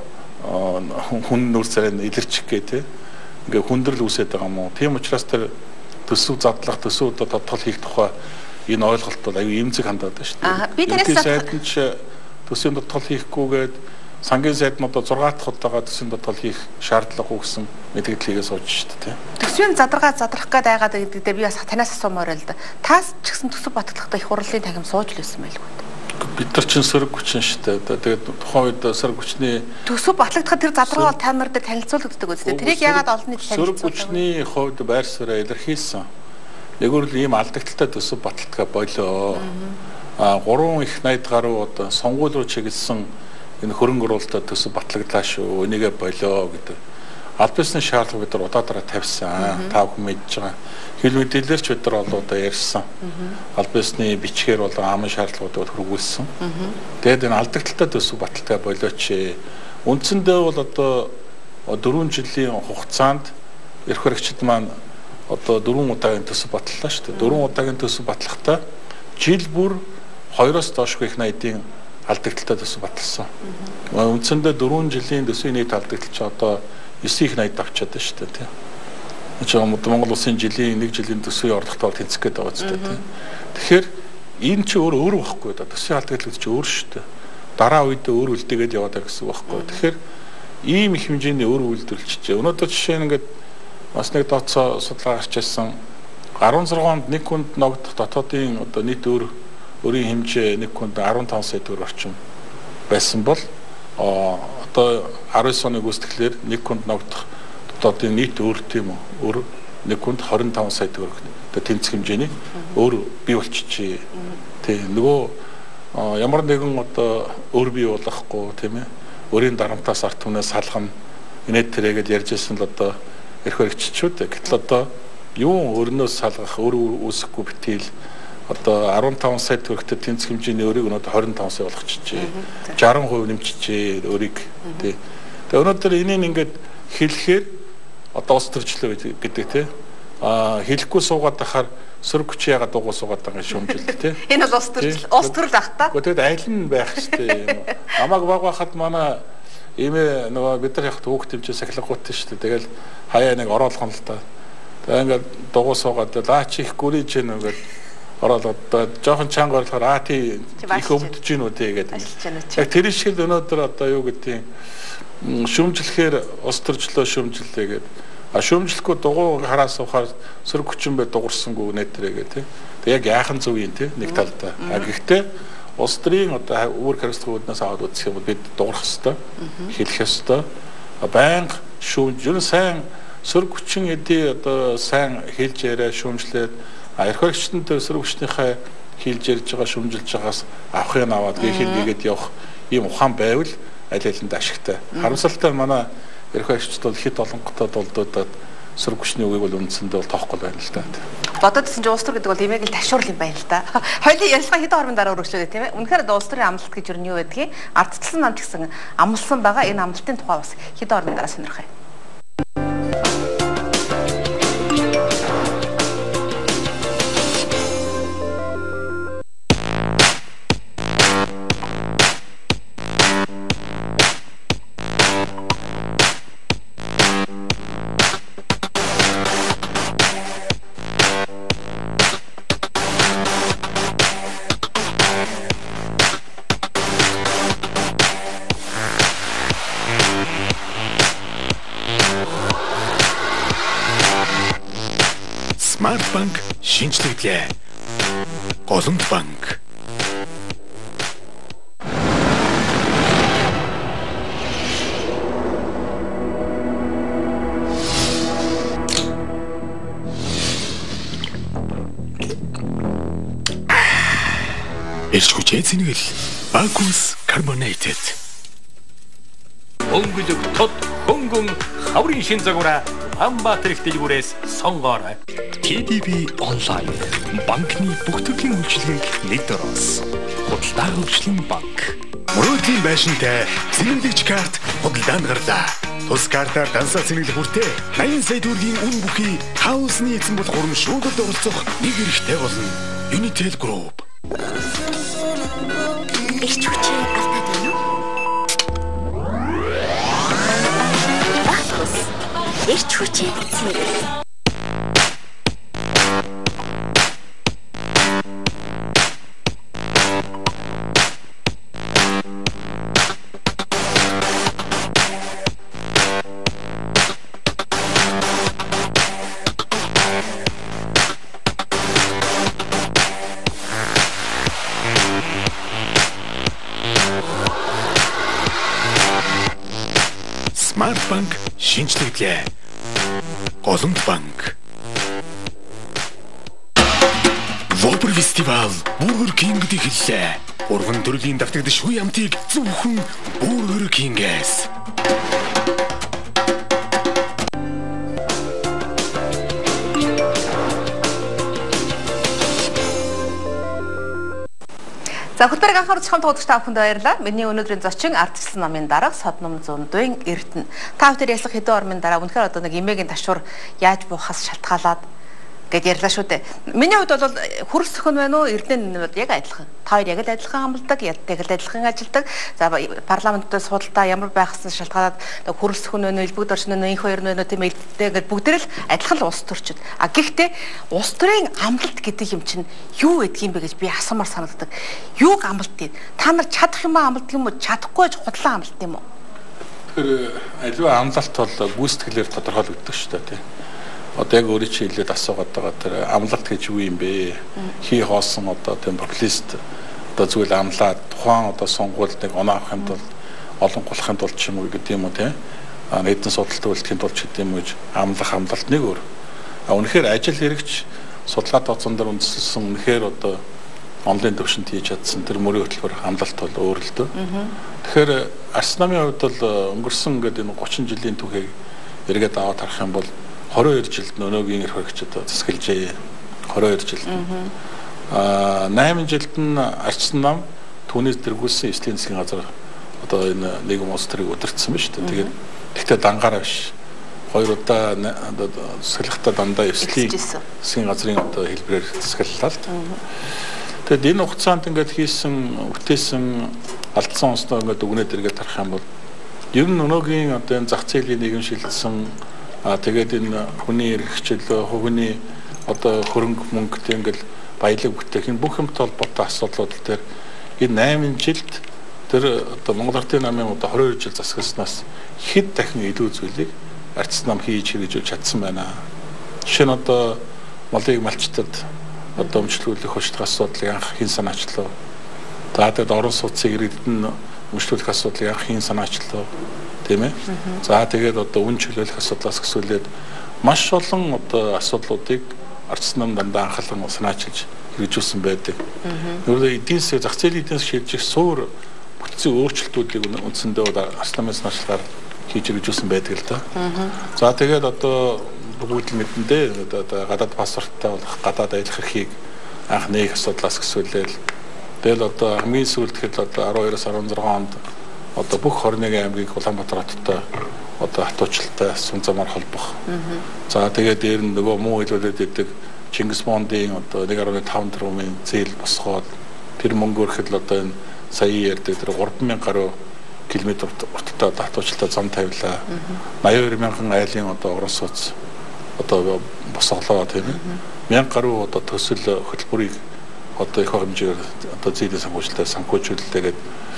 хүн нүүр царай илэрчих гээ тий. Ингээ хүндрэл үүсээд байгаа юм уу? Тийм учраас тэр төсөв задлах төсөв одоо тодтол хийх тухай энэ ойлголт бол аюу эмзэг хандаад байна шүү дээ. Аа би тэрээс сайд нь ч төсвийн тодтол хийхгүйгээд сангийн сайд нь одоо six дахь удаага төсвийн тодтол хийх шаардлагагүй гэсэн мэдээлэлийг сууж шүү дээ. Төсвийн задрага задрах гээд айгаад гэдэг дээр би бас танаас асуумаар л да. Таас ч гэсэн төсөв батлагтай их хурлын танхим сууж л байсан байлгүй. Бид нар чинь сөрөг хүчин шүү дээ. Тэгээд тухайн үед сөрөг хүчний төсөв батлагдахад тэр задрага бол та нар дээр танилцуулагддаг үстэй. Тэрийг яагаад олон нийт танилцуулдаг? Сөрөг хүчний хувьд байр суурь илэрхийлсэн. Нэгөр л ийм алдагдaltaй төсөв баталгаа болоо. А гурван их найд гаруй одоо сонгууль руу чиглэсэн энэ хөрөнгө оруулалтад төсөв батлагдлаа шүү. Энийгээ болоо гэдэг. Аль бисны шаардлага бид нар удаа дараа тавьсан. Та бүхэн мэдж байгаа. Хил мэдээлэлч бид нар олон удаа ярьсан. Аль бисны бичгээр бол амын шаардлагуудыг хөргүүлсэн. Тэгээд энэ алдагдaltaй төсөв баталгаа болооч. Үндсэндээ бол одоо дөрвөн жилийн хугацаанд эрх баригчид маань одоо дөрвөн удаагийн төсөв батллаа шүү дээ. Дөрвөн удаагийн төсөв батлахдаа жил бүр хоёроос доошгүй их найдын алдагдaltaй төсөв баталсан. Үндсэндээ дөрвөн жилийн төсвийн нийт алдагдал чи одоо nine их найд авчаад байна шүү дээ тийм. Ачаа Монгол улсын жилийн нэг жилийн төсвийн орлоготой тэнцэх гээд байгаа ч тийм. Тэгэхээр энэ чи өөр өөр байхгүй да. Төсвийн алдагдал чи өөр шүү дээ. Дараа үед өөр үлдээгээд яваад байгаа гэсэн үг байхгүй. Тэгэхээр ийм их хэмжээний өөр үйлдвэрлэлч. Өнөөдөр жишээ нь ингээд бас нэг дооцоо судалгаа гарч ирсэн sixteen онд нэг хүнд ногдох дотоодын одоо нийт өөр өөрийн хэмжээ нэг хүнд fifteen сая төгрөг орчим байсан бол одоо nineteen оны гүйцэтгэлээр нэг хүнд ногдох дотоодын нийт өөр тийм үү өөр нэг хүнд twenty-five сая төгрөг одоо тэнцэх хэмжээний өөр бий болчихжээ. Тийм нөгөө ямар нэгэн одоо өөр бий болохгүй тийм ээ өөрийн дарамтаас арт түмнээс салгана инээд тэрэгэд ярьжсэн л одоо эрх баригччүүд. Гэтэл одоо юу өрнөөс салгах өөр үүсэхгүй битэл одоо fifteen сая төгрөгтэй тэнцэх хэмжээний өөрийг өнөөдөр twenty-five сая болгочихжээ. sixty percent нэмчихжээ өөрийг тий. Тэгээ өнөөдөр энийг ингээд хэлэхээр одоо ус төрчлөө гэдэг тий. Аа хэлэхгүй суугаад байхаар сөрөг хүч яагаад дуугаа суугаад байгаа шүүмжилт тий. Энэ бол ус төрл ус төрл ах та. Гэхдээ аль нь байх штэ. Намайг баг байхад манай Имэ нөгөө бид нар яг хүүхд хэмжээ сахилгагууд шүү дээ. Тэгэл хаяа нэг оруулах нь л та. Тэгээ ингээд дугуй суугаад лаа чи их гүрийж гэнэ гэдэг ороод одоо жоохон чанга орлохоор аа тий их өвдөж гин үү тий гэдэг. Яг тэр шиг л өнөөдөр одоо юу гэдгийг шүүмжлэхээр ус төржлөө шүүмжлээ гэдэг. А шүүмжлэхгүй дугуй хараас ухаар сөрөг хүчин бай дуурсангүй нэтрэгээ тий. Тэг яг яахан зөв юм тий нэг талдаа. А гэхдээ улс төрийн одоо үүрэг хариуцлагууднаас аваад үзэх юм бол бид дуурах ёстой. Хэлэх ёстой. Байнга шүүмж юу сайн сөрөг хүчин эдий одоо сайн хэлж яриа шүүмжлээд эрх баригчдын төр сөрөг хүчнийхээ хэлж ярьж байгаа шүүмжилж байгаас авахыг аваад гээхэд нэгээд явах ийм ухаан байвал аль алинд ашигтай. Харамсалтай манай эрх баригчид бол хэд олонготой дулдуудад сөрөг хүчний үгийг бол үндсэндээ бол тоохгүй байна л да. Бодоод гэсэн чинь улс төр гэдэг бол имийг л ташуурл юм байна л да. Хоёулын ярилцлага хэдэн орны дараа өргөжлөө тийм ээ. Үнэхээр улс төрийн амлалт гэж юу юу гэдгийг ардчилсан намд гэсэн амлсан байгаа. Энэ амлалтын тухай бас хэдэн орны дараа сонирхъя. Смартбанк шинжлэглээ. Голомт банк. Эрч хүчээ зинэгэл Bacchus Carbonated. өнгөлөг тод хөнгөн хаврын шин загвара Амбатэр их дэлгүүрээс сонгоорой. Тэ дэ би онлайн банкны бүх төрлийн үйлчилгээг нэг дөрөс. Худалдаа хөгжлийн банк. Мөрөөдлийн байшинтай зинэглэгч карт худалдаанд гарлаа. Тус картаар дансаа зинэглэх хүртээ наян сая төгрөгийн үн бүхий хаусны эзэн болох урамшуулалд оролцох нэг эрхтэй болно. Unitel Group. Эрч хүчээ алдаад байна уу? Bacchus. Эрч хүчээ эзэмнэ. Смартбанк шинжлэглээ. Голомт банк. Вобер фестивал Бургер Кингд эхэллээ. Урган төрлийн давтагдж шуй амтыг зөвхөн Бургер Кингээс. За хөтөлбөрийг анхааруулж хамт удагч та бүхэнд баярлалаа. Миний өнөөдрийн зочин ардчилсан намын дарга Содном Зундуйн Эрдэнэ. Та бүхэн ярьслах хэдэн орны дараа үнэхээр одоо нэг эмээгийн ташуур яаж буухаас шалтгаалаад гэд ярьлаа шүү дээ. Миний хувьд бол хөрс сөхөн байна уу Эрдэнэ яг адилхан. Та хоёр яг л адилхан хамладаг, яг л адилхан ажилдаг. За парламентд судалдаа ямар байхсан шалтгаалаад хөрс сөхөн байна уу, элбэг дорчин байна уу, инх хоёр байна уу тийм элбэгтэй гэд бүгд л адилхан л улс төрчид. А гэхдээ улс төрийн амлалт гэдэг юм чинь юу гэдг юм бэ гэж би асуумар санагддаг. Юуг амлалтыг? Та нар чадах юм аа амлалт юм уу? Чадахгүй ч худлаа амлалт юм уу? Тэгэхээр аливаа амлалт бол гүйцэтгэлээр тодорхойлогддог шүү дээ тийм. Одоо яг өөрөө чи хэлээд асуугаад байгаа тэр амлалт гэж юу юм бэ? Хий хоосон одоо тийм популист одоо зүгээр амлаад тухайн одоо сонгуульд нэг оноо авахын тулд олон гулахын тулд ч юм уу гэдэг юм уу тийм. А нэгдэн судалтай үлдэхийн тулд ч гэдэг юм уу амлах амлалт нэг өөр. А үнэхээр ажил хэрэгч судалгаа тооцоон дээр үндэслэсэн үнэхээр одоо онлайн төвшөнд хийж чадсан тэр мөрийн хөтөлбөр амлалт бол өөр л дөө. Тэгэхээр Арс намын хувьд бол өнгөрсөн гэдэг энэ гучин жилийн түүхийг эргээд аваад харах юм бол хорин хоёр жилд өнөөгийн эрх баригчид засаглажээ. хорин хоёр жилд. Аа найман жилд нь Арс нам түүнээс дэргүүлсэн эслийн засгийн газар одоо энэ нийгэм улс төрийг удирдсан ба шүү дээ. Тэгээд тэгтээ дангаараа биш. Хоёр удаа засаглахдаа дандаа эслийн засгийн газрын одоо хэлбэрээр засаглалаа л. Тэгэд энэ хугацаанд ингээд хийсэн бүтээсэн алдсан онцноо ингээд өгнөд эргээд харах юм бол ер нь өнөөгийн одоо энэ зах зээлийн нийгэм шилжсэн а тэгээд энэ хүний эрх хчлөө, хүний одоо хөрөнгө мөнгөтэй ингээд баялаг бүтээх энэ бүх юмтай холбоотой асуудлууд дээр энэ найман жилд тэр одоо Монгол Ардын намын одоо хорин хоёр жил засагласнаас хэд дахин илүү зүйлийг арчс нам хийж хэрэгжүүлж чадсан байна. Жишээ нь одоо малыг малчтад одоо өмчлүүлэх хүчтэй асуудлыг анх хэн санаачлав. За тэгээд орон сууцыг иргэдэн өмчлүүлэх асуудлыг анх хэн санаачлав. Тийм ээ. За тэгээд одоо үн чөлөөлөх асуудлаас гэсүүлээд маш олон одоо асуудлуудыг арчс нам дандаа анхаалan санаачилж хэрэгжүүлсэн байдаг. Өөрөөр эдийн засаг зах зээлийн эдийн засаг шилжих суур бүтцийн өөрчлөлтүүдийг үндсэндээ арчс намын санаачлаар хийж хэрэгжүүлсэн байдаг л да. За тэгээд одоо бүгд мэдэндээ одоо гадаад паспорттай болох гадаад аялах эрхийг анх нэг асуудлаас гэсүүлээл тэгэл одоо хамгийн сүүлд гэхэд одоо арван хоёроос арван зургаан онд одоо бүх хорин нэгэн аймгийг Улаанбаатар хоттой одоо хатуучлалтай сүм замаар холбох. За тэгээд дээр нь нөгөө муу хэлүүлээд идэг Чингис Бондын одоо нэг гаруй таван тэрбумын зээл босгоод тэр мөнгөөр хэд л одоо энэ сая ярьдаг тэр гурван мянга гаруй километр урттай хатуучлалтай зам тавилаа. наяа хоёр мянган айлын одоо орон сууц одоо босголоо тийм ээ. мянга гаруй одоо төсөл хөтөлбөрийг одоо их хэмжээгээр одоо зээлийн санхүүжилтээр санхүүжүүлэлтэйгээд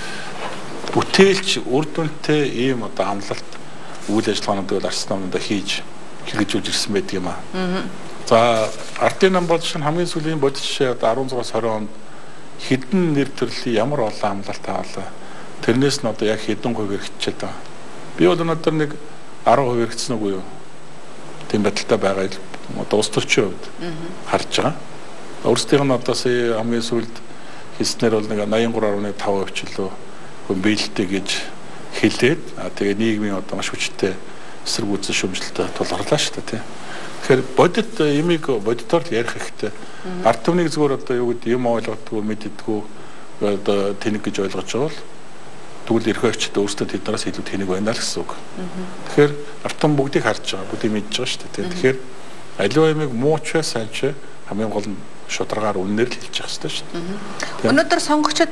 бүтээлч үр дүнтэй ийм одоо амлалт үйл ажиллагаануудыг арчс намдаа хийж хэрэгжүүлж ирсэн байдаг юм аа. За ардын нам бол шинэ хамгийн сүүлийн бодит жишээ одоо арван зугаас хорин онд хэдэн нэр төрлийн ямар олон амлалт авлаа. Тэрнээс нь одоо яг хэдэн хувь хэрэгжиж байгаа. Би бол өнөөдөр нэг арван хувь хэрэгжсэн үгүй юу? Тийм байдалтай байгаа юм. Одоо улс төрчийн хувьд харж байгаа. Өөрсдийнх нь одоо сая хамгийн сүүлд хийснээр бол нэг наяан гурван арван таван хувь ч лөө хүн биелэлтэй гэж хэлээд тэгээ нийгмийн одоо маш хүчтэй эсрэг үзэл шүүмжлэлтэй тулгарлаа шүү дээ тийм. Тэгэхээр бодит ямиг бодитоор ярих хэрэгтэй. Ард түмнийг зүгээр одоо юу гэдэг юм ойлгодгүй мэддэггүй одоо тэнэг гэж ойлгож байгаа бол тэгвэл эрх авчид өөрсдөө тэднээс илүү тэнэг байна л гэсэн үг. Тэгэхээр ард түмэн бүгдийг харж байгаа, бүгдийг мэдж байгаа шүү дээ тийм. Тэгэхээр аливаа ямиг муучаа сайжаа хамгийн гол нь шударгаар үнээр л хэлж явах хэрэгтэй шүү дээ. Өнөөдөр сонгогчид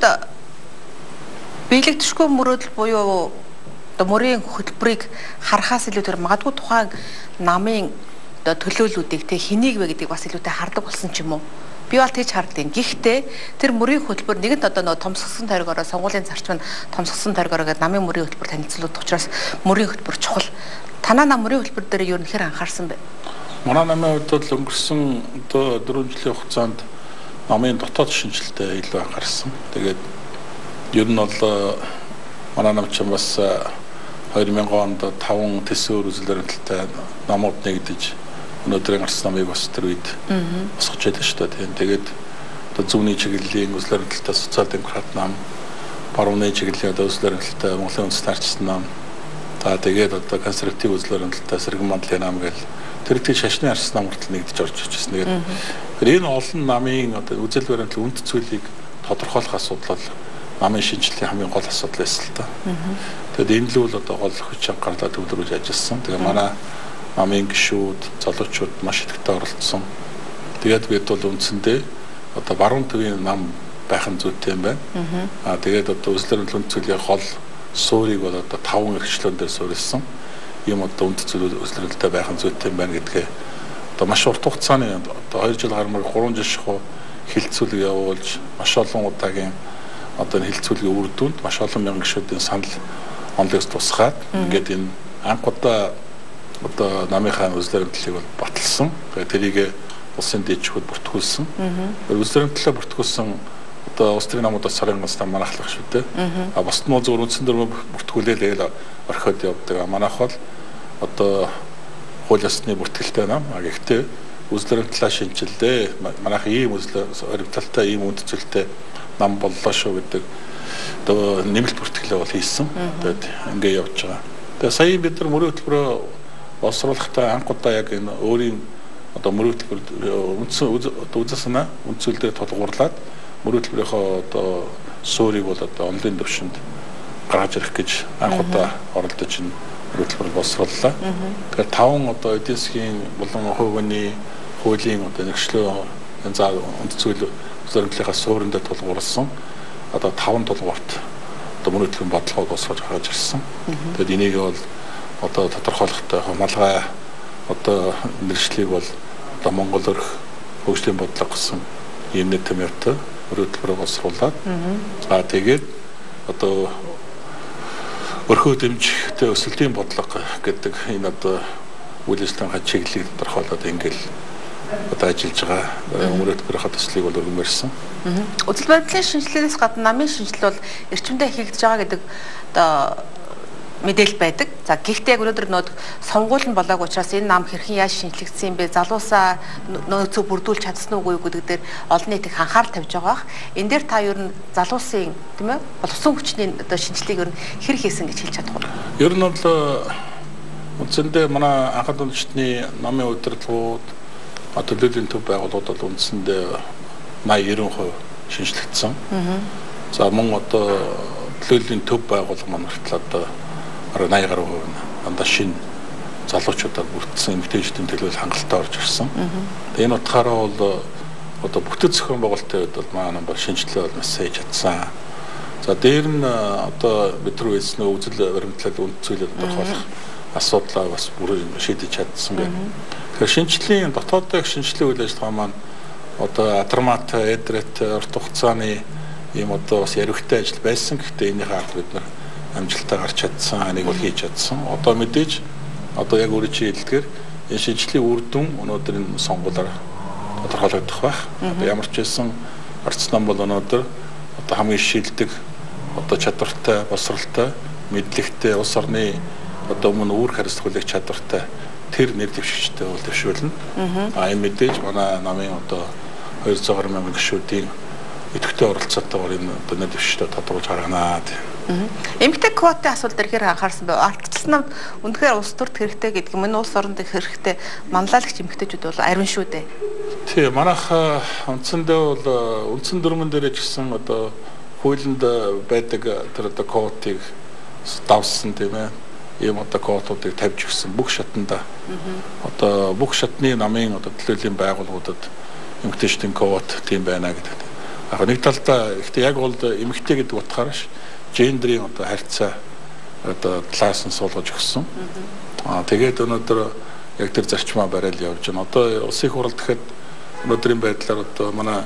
биелэгдэшгүй мөрөөдөл буюу одоо мөрийн хөтөлбөрийг харахаас илүүгээр магадгүй тухайн намын одоо төлөөллүүдийг тэг хэнийг вэ гэдгийг бас илүүтэй хардаг болсон ч юм уу. Би бол тийж хардیں۔ Гэхдээ тэр мөрийн хөтөлбөр нэгэнт одоо нөгөө томсгосон тойргоороо сонгуулийн зарчим нь томсгосон тойргоороо гэдэг намын мөрийн хөтөлбөр танилцуулдаг учраас мөрийн хөтөлбөр чухал. Танаа нам мөрийн хөтөлбөр дээр юу нэхэр анхаарсан бэ? Манай намын хувьд бол өнгөрсөн одоо дөрвөн жилийн хугацаанд намын дотоод шинжилтээ илүү анхаарсан. Тэгээд ер нь бол манай нам ч бас хоёр мянган онд таван төсөөр үзэлэрэнтэй намууд нэгдэж өнөөдрийн арчс намыг бас тэр үед босгож байлаа шүү дээ. Тэгээд одоо зүүнний чиглэлийн үзэлэрэнтэй социал демократ нам, барууны чиглэлийн одоо үзэлэрэнтэй Монголын үндэстэн арчс нам, за тэгээд одоо консерватив үзэлэрэнтэй сэргэн мандлын нам гэл тэр их шашны арчс нам хүртэл нэгдэж орж ирчихсэн. Тэгээд энэ олон намын одоо үзэлэрэнтэй үнд цөлийг тодорхойлох асуудал бол намын шинжилгээний хамгийн гол асуудал байсан л та. Тэгэд энэ л бол одоо гол хүч анхаарлаа төвлөрүүлж ажилласан. Тэгээ манай намын гишүүд, залуучууд маш идэвхтэй оролцсон. Тэгээд бид бол үндсэндээ одоо баруун төвийн нам байх нь зүйтэй юм байна. Аа тэгээд одоо үзлэрэнт үнд цэлийн гол суурийг бол одоо таван эрхчлэн дээр суурилсан. Ийм одоо үнд цэл үзлэрэнттэй байх нь зүйтэй юм байна гэдгээ одоо маш урт хугацааны одоо хоёр жил гармаар гурван жил шахуу хилцүүлэг явуулж маш олон удаагийн одоо хилцүүлгийн үр дүнд маш олон мянган гишүүдийн санал онлогс тусгаад ингээд энэ анхудаа одоо намынхаа үзлэрэнтлийг бол баталсан. Тэгээд тэрийг улсын дэжгүүд бүртгүүлсэн. Үзлэрэнтлээ бүртгүүлсэн одоо улс төрийн намуудаас сарын ганц нам манахлах шүү дээ. А бусд нь зөв үндсэн дөрөв бүртгүүлээ л орхиод явдаг. Манайх бол одоо хууль ёсны бүртгэлтэй нам. А гэхдээ үзлэрэнтлээ шинжилдээ манайх ийм үзлэр оривталтай ийм үндцэлтэй нам боллоо шүү гэдэг одоо нэмэлт бүртгэлээ бол хийсэн. Тэгээд ингээд явж байгаа. Тэгээд сая бид нар мөрийн хөтөлбөрөө боловсруулахдаа анхудаа яг энэ өөрийн одоо мөрийн хөтөлбөр үндсэн үзэл санаа үндсэл дээр тулгуурлаад мөрийн хөтөлбөрийнхөө одоо суурийг бол одоо онлайн дэвшинд гаргаж ирэх гэж анхудаа оролдож энэ мөрийн хөтөлбөр боловсрууллаа. Тэгэхээр таван одоо эдийн засгийн болон хувийн хуулийн одоо нэгшлөө за үндсэл зөвлөлийнхаа суурьндээ тулгуурласан одоо таван тулгуурт одоо мөрийн хөтөлбөрийн бодлогыг боловсруулж гаргаж ирсэн. Тэгэд энийг бол одоо тодорхойлохтой хамгаалгаа одоо нэршлиг бол одоо Монгол өрх хөгжлийн бодлого гэсэн ийм нэг тэмэртэй өрөөдлөөр боловсруулаад аа тэгээд одоо өрхөө дэмжихтэй өсөлтийн бодлого гэдэг энэ одоо үйл ажиллагааны чиглэлийг тодорхойлоод ингээл одоо ажиллаж байгаа өрөөдлөөрийнхөө төслийг бол өргөмөрсөн. Үзэл бодлын шинжилгээс гадна намын шинжилэл бол эрчимдээ хийгдэж байгаа гэдэг одоо мэдээлэл байдаг. За гэхдээ яг өнөөдөр нөт сонгуул нь болоогүй учраас энэ нам хэрхэн яаж шинжлэгдсэн юм бэ? Залуусаа нөөцөө бүрдүүлж чадсан уугүй гэдэг дээр олон нийт их анхаарал тавьж байгаа бах. Энэ дээр та ер нь залуусын тийм ээ боловсон хүчний одоо шинжилгээг ер нь хэр хийсэн гэж хэлж чадах уу? Ер нь бол үндсэндээ манай анхаад үндэстний намын удирдлагууд одоо төлөвлөлийн төв байгууллагууд бол үндсэндээ найман девять хувь шинжлэгдсэн. За мөн одоо төлөвлөлийн төв байгууллага манарт одоо найман гаруй хувь дандаа шинэ залуучуудаар бүрдсэн эмэгтэйчүүдийн төлөөлөл хангалттай орж ирсэн. Тэгээ энэ утгаараа бол одоо бүтэц зохион байгуулалтын хувьд бол манай нам бол шинжилгээ бол маш сайн чадсан. За дээр нь одоо бид нар үйлснэ үзэл баримтлал үнд зүйлээ тодорхойлох асуудлаа бас бүр шийдэж чадсан гэх. Тэгэхээр шинжилгээний дотоодын шинжилгээ үйл ажиллагаа маань одоо Атармат, Эдрет, урт хугацааны ийм одоо бас яригтай ажил байсан. Гэхдээ энийхээ ард бид нар амжилттай гарч чадсан, энийг бол хийж чадсан. Одоо мэдээж одоо яг өөрөөр хэлбэлгээр энэ шинжилгээний үр дүн өнөөдөр энэ сонгуулиар тодорхойлогдох байх. Одоо ямар ч байсан арц нам бол өнөөдөр одоо хамгийн шилдэг одоо чадвартай, боловсралтай, мэдлэгтэй улс орны одоо өмнө үүрэг хариуцлага хүлээх чадвартай тэр нэр дэвшигчтэй бол дэвшүүлнэ. А энэ мэдээж манай намын одоо хоёр зуун гаруй мянган гишүүдийн идэвхтэй оролцоотойгоор энэ одоо нэр дэвшигчтэй тодорхойлж гарганаа. Эмэгтэй квотын асуудал дээр хэр анхаарсан бэ? Ардчилсан намд үнэхээр улс төрд хэрэгтэй гэдэг юм. Энэ улс оронд их хэрэгтэй манлайлагч эмэгтэйчүүд бол ариун шүү дээ. Тий, манайх үндсэндээ бол үндсэн дүрмэн дээр ч гэсэн одоо хуулинд байдаг тэр одоо квотыг давсан тийм ээ. Ийм одоо квотуудыг тавьж өгсөн бүх шатанда. Одоо бүх шатны намын одоо төлөвлөлийн байгууллагуудад эмэгтэйчдийн квот тийм байна гэдэг. Яг нэг талдаа ихтэй яг бол эмэгтэй гэдэг утгаараа ш гендрийн одоо харьцаа одоо талаас нь суулгаж өгсөн. Аа тэгээд өнөөдөр яг тэр зарчмаа барайл явж байна. Одоо улсын их хурал гэхэд өнөөдрийн байдлаар одоо манай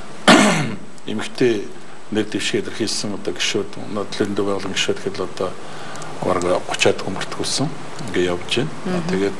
эмэгтэй нэр дэвшгээд ирхийсэн одоо гишүүд өнөөдрийн төв байгууллагын гишүүд гэхэд одоо бараг гуцаад хүмүүрт хүрсэн ингээ явж байна. Тэгээд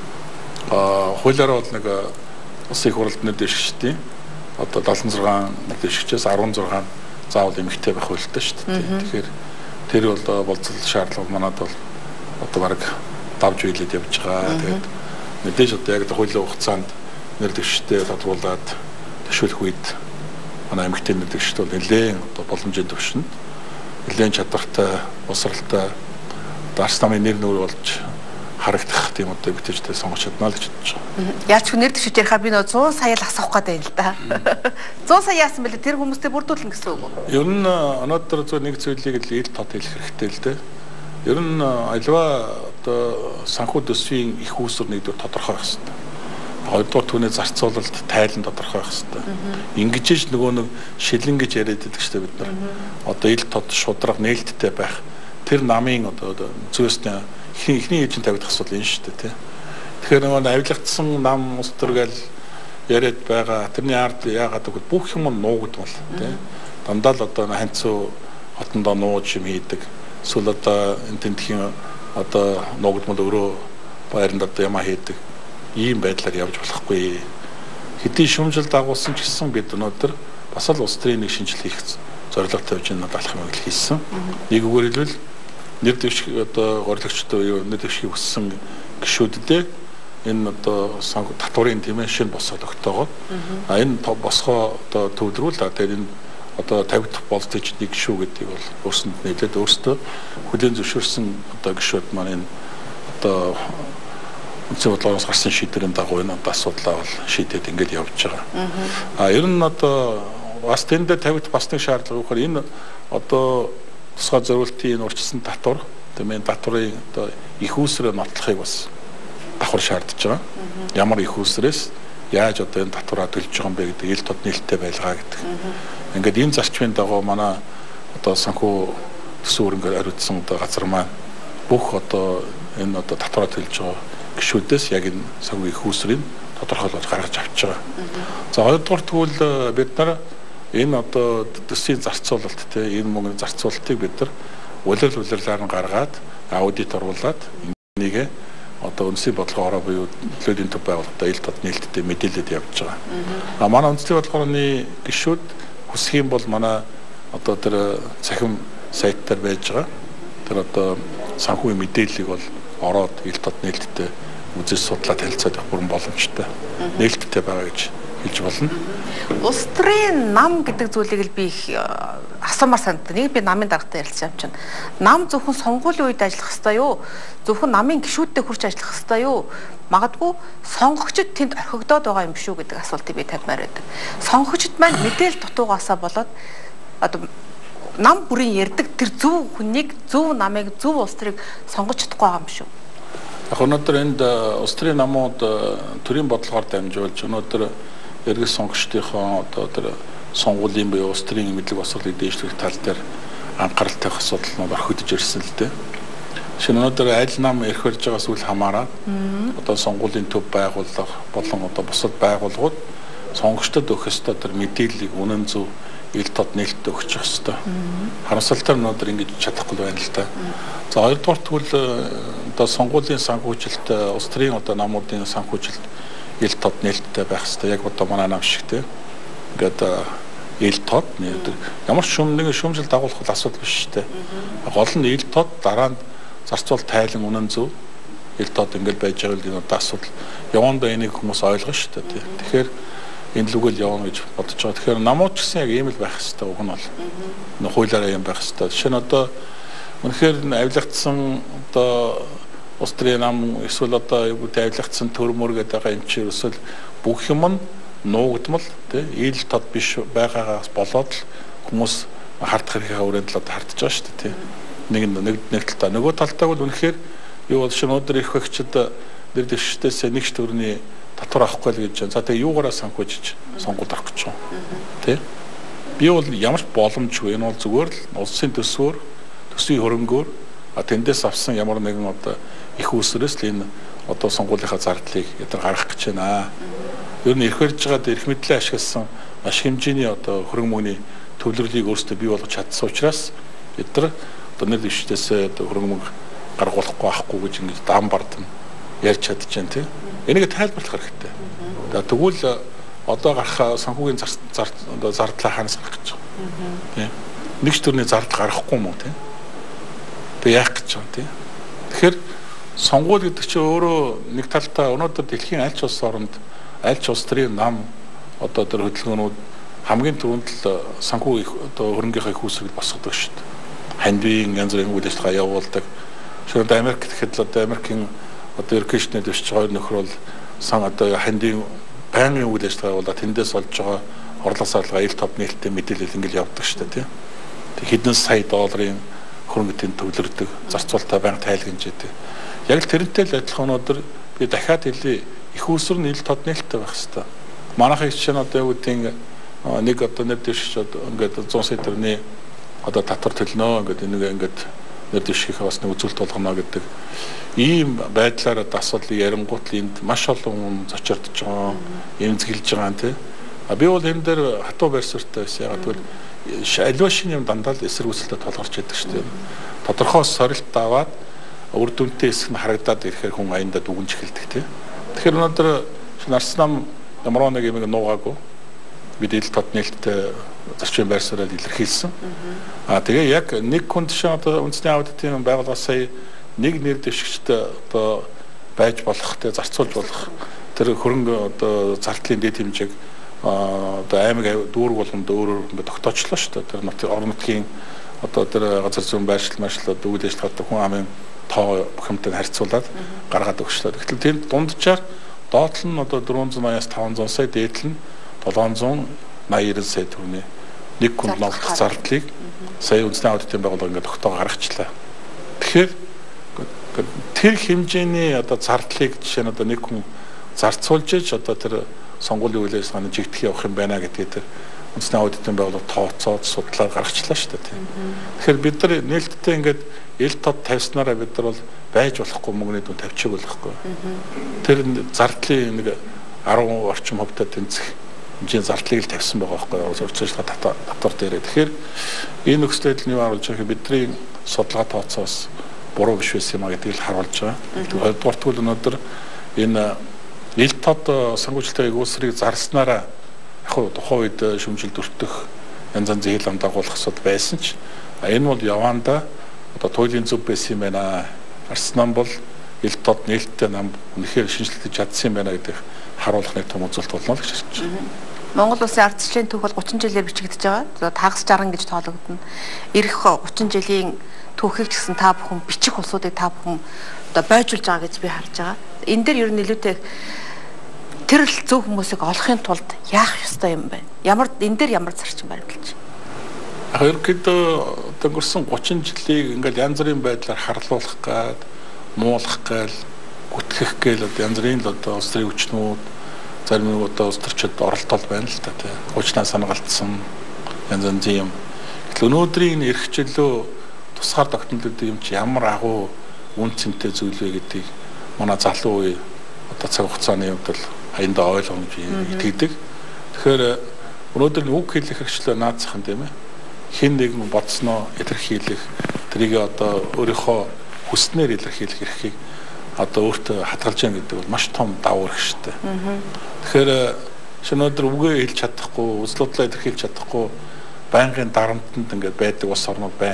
аа хуулиараа бол нэг улсын их хуралд нэр дэвшигчдийн одоо долоон зургаан нэр дэвшигчээс арван зургаан заавал эмэгтэй байх хуультай шүү дээ. Тэгэхээр тэр бол болцол шаардлага манад бол одоо бараг давж үйлээд явж байгаа. Тэгээд мэдээж одоо яг хуулийн хугацаанд нэр дэвшигчтэй тодруулаад төшөөлөх үед манай эмэгтэй нэр дэвшигчд бол нэлээд одоо боломжтой төвшөнд нэлээд чадвартай, усралтай дарс намын нэр нөр болж харагдах тийм одоо эмэгтэйчтэй сонгож чадна л гэж бодож байгаа. Яаж ч нэр дэвшиж ярихаар би нөө сто сая л асуух гэдэг юм л да. сто сая яасан бэлээ тэр хүмүүстэй бүрдүүлнэ гэсэн үг үү? Ер нь өнөөдөр зөв нэг зүйлийг л ил тод хэлэх хэрэгтэй л дээ. Ер нь альва одоо санхүү төсвийн их үүсвэр нэгдүгээр тодорхой байх хэрэгтэй. Хоёрдугаар түүний зарцуулалт тайлан тодорхой байх хэрэгтэй. Ингэж ч нөгөө нэг шилэн гэж яриад байдаг шүү дээ бид нар. Одоо ил тод шудраг нээлттэй байх. Тэр намын одоо зөөсний ихний ээлжин тавигдах асуудал энэ шүү дээ тий. Тэгэхээр нөгөө авилгацсан нам ус төргээл яриад байгаа. Тэрний ард яагаад гэвэл бүх юм нуугдвал тий. Дандаа л одоо ханцуу хотондоо нууж юм хийдэг. Эсвэл одоо энэ тентхийн одоо нуугдмал өөрөө байранд одоо ямаа хийдэг. Ийм байдлаар явж болохгүй. Хэдийн шүмжил дагуулсан ч гэсэн бид өнөөдөр бас л улс төрийн нэг шинжилгээ хийх зорилго тавьж энэ алах юм хийсэн. Нэг үгээр хэлбэл нэр дэвшиг одоо гориглогчтой юу нэр дэвшгийг өссөн гишүүддээ энэ одоо санхүү татварын тийм ээ шинэ босгол өгтөөгөө а энэ босгоо одоо төвлөрүүл тэгээд энэ одоо тавьж болцож нэг гишүү гэдгийг бол өөрсөнд нэлээд өөрсдөө хүлээн зөвшөөрсөн одоо гишүүд маань энэ одоо үнцэн бодлогоос гарсан шийдвэрийн дагуу энэ асуудлаа бол шийдээд ингээд явж байгаа. А ер нь одоо бас тэндээ тавьж бас нэг шаардлага өгөхөр энэ одоо тусгай зориултын урьдчилсан татвар тийм ээ татварын одоо их үүсвэрээ нотлохыг бас давхар шаардж байгаа. Ямар их үүсвэрээс яаж одоо энэ татвараа төлж байгаа юм бэ гэдэг ил тод нээлттэй байлгаа гэдэг. Ингээд энэ зарчмын дагуу манай одоо санхүү төсөв хөрөнгө хариуцсан одоо газар маань бүх одоо энэ одоо татвараа төлж байгаа гишүүдээс яг энэ санхүү их үүсвэрийг тодорхойлоод гаргаж авч байгаа. За хоёрдугаар тэгвэл бид нар энэ одоо төсвийн зарцуулалт те энэ мөнгөний зарцуулалтыг бид нар улирал улирлаар нь гаргаад аудит оруулаад энийг одоо үндэсний бодлогоороо буюу төлөөлийн төв байгууллагатай ил тод нээлттэй мэдээлэлд явж байгаа. А манай үндэсний бодлогооны гишүүд хүсэх юм бол манай одоо тэр цахим сайт дээр байж байгаа. Тэр одоо санхүүгийн мэдээллийг бол ороод ил тод нээлттэй үзэж судлаад хэлцээд авах бүрэн боломжтой. Нээлттэй байгаа гэж хэлж болно. Улс төрийн нам гэдэг зүйлийг л би их асуумаар санагдав. Нэг би намын даргатай ярилцсан юм чинь. Нам зөвхөн сонгуулийн үед ажиллах ёстой юу? Зөвхөн намын гишүүдтэй хүрч ажиллах ёстой юу? Магадгүй сонгогчид тэнд орхигдоод байгаа юм биш үү гэдэг асуултыг би тавьмаар байдаг. Сонгогчид маань мэдээлэл дутуугаасаа болоод одоо нам бүрийн ярддаг тэр зөв хүнийг, зөв намыг, зөв улс төрийг сонгож чадахгүй байгаа юм шүү. Яг өнөөдөр энд улс төрийн намууд төрийн бодлогоор дамжуулж өнөөдөр эргэж сонгогчдынхоо одоо тэр сонгуулийн буюу улс төрийн мэдлэг босголыг дээшлэх тал дээр анхаарал тавих асуудал нь орхигдож ирсэн л дээ. Шинэ өнөөдөр аль нам эрх барьж байгаас үл хамааран одоо сонгуулийн төв байгууллага болон одоо бусад байгууллагууд сонгогчдод өгөх ёстой тэр мэдээллийг үнэн зөв ил тод нээлттэй өгч ёстой. Харамсалтай нь өнөөдөр ингэж чадахгүй байна л та. За хоёрдугаар тэгвэл одоо сонгуулийн санхүүжилт улс төрийн одоо намуудын санхүүжилт ил тод нээлттэй байх ёстой. Яг одоо манай нам шиг те. Ингээд ил тод нээлттэй. Ямар ч шүм нэг шүмжил дагуулах асуудал биш шүү дээ. Гол нь ил тод дараа нь зарцуул тайлан үнэн зөв ил тод ингээд байж байгаа л энэ одоо асуудал. Явандаа энийг хүмүүс ойлгоно шүү дээ. Тэгэхээр энэ лүгэл явна гэж бодож байгаа. Тэгэхээр намууд ч гэсэн яг ийм л байх хэрэгтэй. Уг нь бол нөх хуулиараа юм байх хэрэгтэй. Жишээ нь одоо үнэхээр авилгацсан одоо улс төрийн нам эсвэл одоо авилгацсан төрмөр гэдэг байгаа юм чи эсвэл бүх юм нь нуугдмал тий ил тод биш байгаагаас болоод л хүмүүс хардах хэрэг хүрээнд л одоо хардж байгаа шүү дээ тий. Нэг нэг нэг талдаа нөгөө талдаа бол үнэхээр юу бол шинэ өдөр их багчд нэр дэвштэйс нэг ш төрний татвар авахгүй л гэж байна. За тэгээ юугаараа санхүүжиж сонгуульд орох гэж байна. Тэ? Би бол ямар ч боломжгүй. Энэ бол зүгээр л улсын төсвөөр, төсвийн хөрөнгөөр а тэндээс авсан ямар нэгэн одоо их усрээс л энэ одоо сонгуулийнхаа зардлыг ядар гаргах гэж байна. Ер нь эрх барьж байгаад эрх мэдлээ ашигласан маш хэмжээний одоо хөрөнгө мөнгөний төвлөрлийг өөрсдөө бий болгож чадсан учраас бид нар одоо нэр дэвштэйс одоо хөрөнгө мөнгө гаргуулахгүй авахгүй гэж ингэж дан бардам ярьж чадчихээн тий. Энийг тайлбарлах хэрэгтэй. За тэгвэл одоо гарах санхүүгийн зардлаа хаанаас гарах гэж байна. Тийм. Нэг ч төрний зардал гарахгүй юм уу тийм. Тэг яах гэж байна тийм. Тэгэхээр сонгуул гэдэг чинь өөрөө нэг талдаа өнөөдөр дэлхийн аль ч улс оронд аль ч улс төрийн нам одоо тэр хөдөлгөөнүүд хамгийн түрүүнд л санхүү одоо хөрөнгөний их усрыг босгодог шүү дээ. Хандвийн янз бүрийн үйл ажиллагаа явуулдаг. Шууд Америк гэхэд л одоо Америкийн одоо ерөнхийдөө дэвшиж байгаа нөхөр бол сан одоо хандийн байнгын үйл ажиллагаа явуулаад тэндээс олж байгаа орлого сарлага ил тод нээлттэй мэдээлэл ингээл явдаг шүү дээ тийм. Тэг хэдэн сая долларын хөрөнгөний төвлөрдөг зарцуулалтаа байнга тайлгнажээдэг. Яг л тэрнтэй л адилхан өнөөдөр би дахиад хэлье их уср нь ил тод нээлттэй байх хэрэгтэй. Манайхын жишээ нь одоо юу гэдэг нэг одоо нэр дэвшиж ингээд зуун сая төгрөгийн одоо татвар төлнө ингээд энийг ингээд нэр дэвших бас нэг үзүүлэлт болгоно гэдэг ийм байдлаар асуудлыг ярингуут л энд маш олон хүн зочирдож байгаа, эмзэглэж байгаа юм тий. А би бол энэ дээр хатуу байр суурьтай байсан. Яг тэгвэл аливаа шинэ юм дандаа л эсрэг үсэлтэд толгорч яддаг шүү дээ. Тодорхой сорилт аваад үр дүнтэй хэсэг нь харагдаад ирэхээр хүн аяндаа дүгнж эхэлдэг тий. Тэгэхээр өнөөдөр Нарснам ямар нэг юм нуугаагүй бид ил тод нээлттэй зарчим байр суурийг илэрхийлсэн. А тэгээ яг нэг кондишн одоо үндэсний аудитын байгууллагаас сая нэг нэр дэвшигчтэй одоо байж болох тэ зарцуулж болох тэр хөрөнгө одоо зардлын дэд хэмжээг одоо аймаг дүүрэг болгонд өөрөөр ингээд тогтоочлоо шүү дээ. Тэр нутгийн орон нутгийн одоо тэр газар зүйн байршил маршлаад үйл ажиллагаатай хүн амын тоо бүх юмтай харьцуулаад гаргаад өгчлөө. Гэтэл тэнд дунджаар доотлол нь одоо дөрвөн зуун аяас таван зуун сая, дээдл нь долоон зуун наяр сая төгрөгийн нэг хүн лонх зардлыг сая үндэсний аудитын байгууллага ингээд тогтоог гаргачлаа. Тэгэхээр тэр хэмжээний одоо зардлыг жишээ нь одоо нэг хүн зарцуулж иж одоо тэр сонгуулийн үйл ажиллагааны жигдэх явах юм байна гэдгийг тэр үндэсний аудитын байгууллага тооцоод судлаад гаргачлаа шүү дээ. Тэгэхээр бид нар нээлттэй ингээд ил тод тавьснараа бид нар бол байж болохгүй мөнгөний дүн тавьчих болохгүй. Тэр зардлын нэг арван орчим хувьтай тэнцэх хэмжээний зардлыг л тавьсан байгаа байхгүй юу? Урьдчилан татвар дээр. Тэгэхээр энэ нөхцөлд нь юу харуулж байгаа вэ? Бидний судалгаа тооцоос буруу биш байсан юм а гэдгийг л харуулж байгаа. Хоёрдугаар тэгвэл өнөөдөр энэ ил тод сонгуультай эгөөсрийг зарснараа яг хуу тухайн үед шүмжилд өртөх янз янзын хил ам дагуулах асуудал байсан ч энэ бол яванда одоо туйлын зөв байсан юм байна. Арслан бол ил тод нээлттэй нам үнэхээр шинжилж чадсан юм байна гэдэг харуулах нэг том үзүүлэлт болно л гэж харж байна. Монгол улсын ардчлалын түүх бол гучин жилээр бичигдэж байгаа. Тагс жарган гэж тоологдно. Ирэх гучин жилийн түүхийг ч гэсэн та бүхэн бичих улсуудыг та бүхэн одоо бойжуулж байгаа гэж би харж байгаа. Энэ дээр ер нь илүүтэй тэр л зөв хүмүүсийг олохын тулд яах ёстой юм бэ? Ямар энэ дээр ямар зарчим баримталж байна? Ерөнхийдөө өнгөрсөн гучин жилийг ингээл янз бүрийн байдлаар харлуулах гад, муулах гал, гүтгэх гээл одоо янз бүрийн л одоо улс төрийн хүчнүүд зарим нь одоо улс төрчид оролдол байна л та тийм. Хуучнаа санагалдсан янз янзын юм. Гэтэл өнөөдрийн эрхчлөө тусгаар тогтнолтой юм чи ямар агуу үн цэнтэй зүйл вэ гэдгийг манай залуу үе одоо цаг хугацааны хувьд бол хаяндаа ойлгомж итгэдэг. Тэгэхээр өнөөдөр үг хэлэх хэрэгчлээ наацхан тийм ээ. Хэн нэгэн бодсноо илэрхийлэх, тэрийг одоо өөрийнхөө хүснээр илэрхийлэх эрхийг одоо өөртөө хадгалж яах гэдэг бол маш том давуу эрх шүү дээ. Тэгэхээр өнөөдөр үгээ хэлж чадахгүй, үзлуудлаа илэрхийлж чадахгүй байнгын дарамтанд ингээд байдаг улс орнууд байна.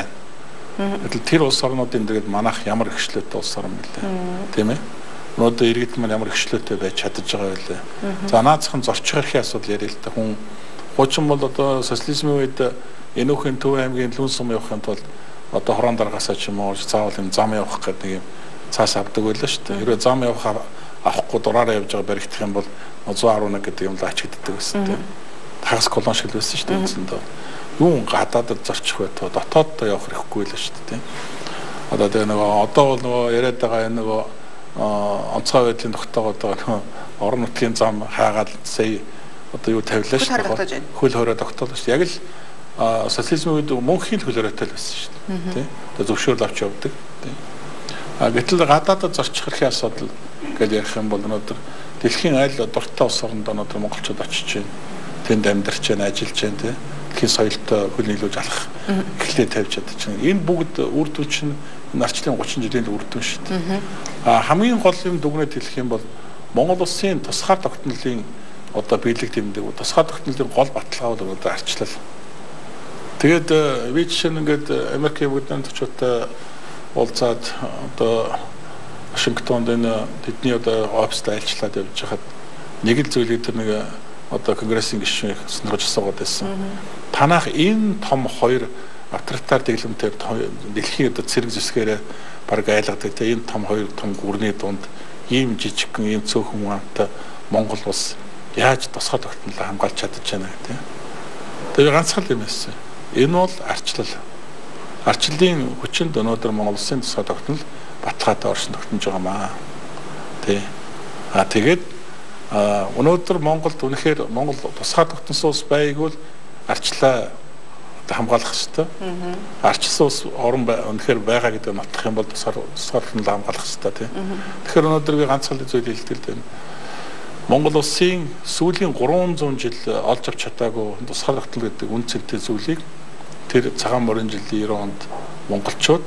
Гэтэл тэр улс орнуудын дээрээ манайх ямар эрхчлөөтэй улс орн мэлээ. Тийм ээ. Өнөөдөр иргэд маань ямар эрхчлөөтэй байж чадж байгаа вэ? За наацхан зорчих эрхийн асуудал яриа л та хүн хуучин бол одоо социализмын үед Энүүхийн Төв аймгийн Лүн сум явахын тулд одоо хорон даргаасаа ч юм уу заавал юм зам явах гэдэг юм цаас авдаг байлаа шүү дээ. Хэрвээ зам явах авахгүй дураараа явж байгаа баригдах юм бол one hundred eleven гэдэг юм лаачигддаг гэсэн тийм. Хагас колон шиг байсан шүү дээ эцэндээ. Юун гадаадд зорчих бай тоо дотооддоо явах хэрэггүй л шүү дээ тийм. Одоо тэгээ нөгөө одоо бол нөгөө яриад байгаа энэ нөгөө онцгой байдлын тогтоогоод байгаа орон нутгийн зам хаагаад сая одоо юу тавилаа шүү дээ. Хөл хороо тогтоолоо шүү. Яг л социализмын үед мөнхийн хөл хороотой л байсан шүү дээ. Тийм. Одоо зөвшөөрөл авч явдаг. Тийм. А гэтэл гадаадд зорчих эрхийн асуудал гэж ярих юм бол өнөөдөр дэлхийн аль дуртай улс оронд өнөөдөр монголчууд очиж байна. Тэнд амьдарч байна, ажиллаж байна тийм. Дэлхийн соёлтой хөл нийлүүлж алах эхлээ тавьж чадчих чинь. Энэ бүгд үр дүн чинь нарчлын гучин жилийн үр дүн шүү дээ. А хамгийн гол юм дүгнэж хэлэх юм бол Монгол улсын тусгаар тогтнолын одоо биелэг тэмдэг, тусгаар тогтнолын гол баталгаа бол одоо арчлал. Тэгээд би жишээ нь ингээд Америкийн бүгдэн төчөтэй уулзаад одоо Вашингтонд энэ тэдний одоо оффист айлчлаад явж хахад нэг л зүйлийг тэр нэг одоо конгрессийн гишүүн сонирхож асуугаад байсан. Танах энэ том хоёр авторитар дэглэмтэй дэлхийн одоо цэрэг зэсгээрээ баг айлгадаг тийм энэ том хоёр том гүрний дунд ийм жижигхэн ийм цөөхөн амтай Монгол улс яаж тусгай тогтнолоо хамгаалж чадаж байна гэдэг. Тэгээ ганцхан юм байсан. Энэ бол арчлал. Арчлалын хүчинд өнөөдөр Монгол улсын тусгай тогтнол баталгаатай оршин тогтнож байгаа маа. Тэ. А тэгээд өнөөдөр Монголд үнэхээр Монгол тусгай тогтносон улс байггүй л арчлаа хамгаалах хэрэгтэй. Арчилсан улс орон үнэхээр байгаа гэдэг нь нотох юм бол тусгай тогтнол хамгаалах хэрэгтэй тийм. Тэгэхээр өнөөдөр би ганцхан зүйл хэлдэг л дээ. Монгол улсын сүүлийн тhree hundred жил олж авч чадаагүй тусгай тогтнол гэдэг үн цэнтэй зүйлийг тэр цагаан морин жилийн ninety онд монголчууд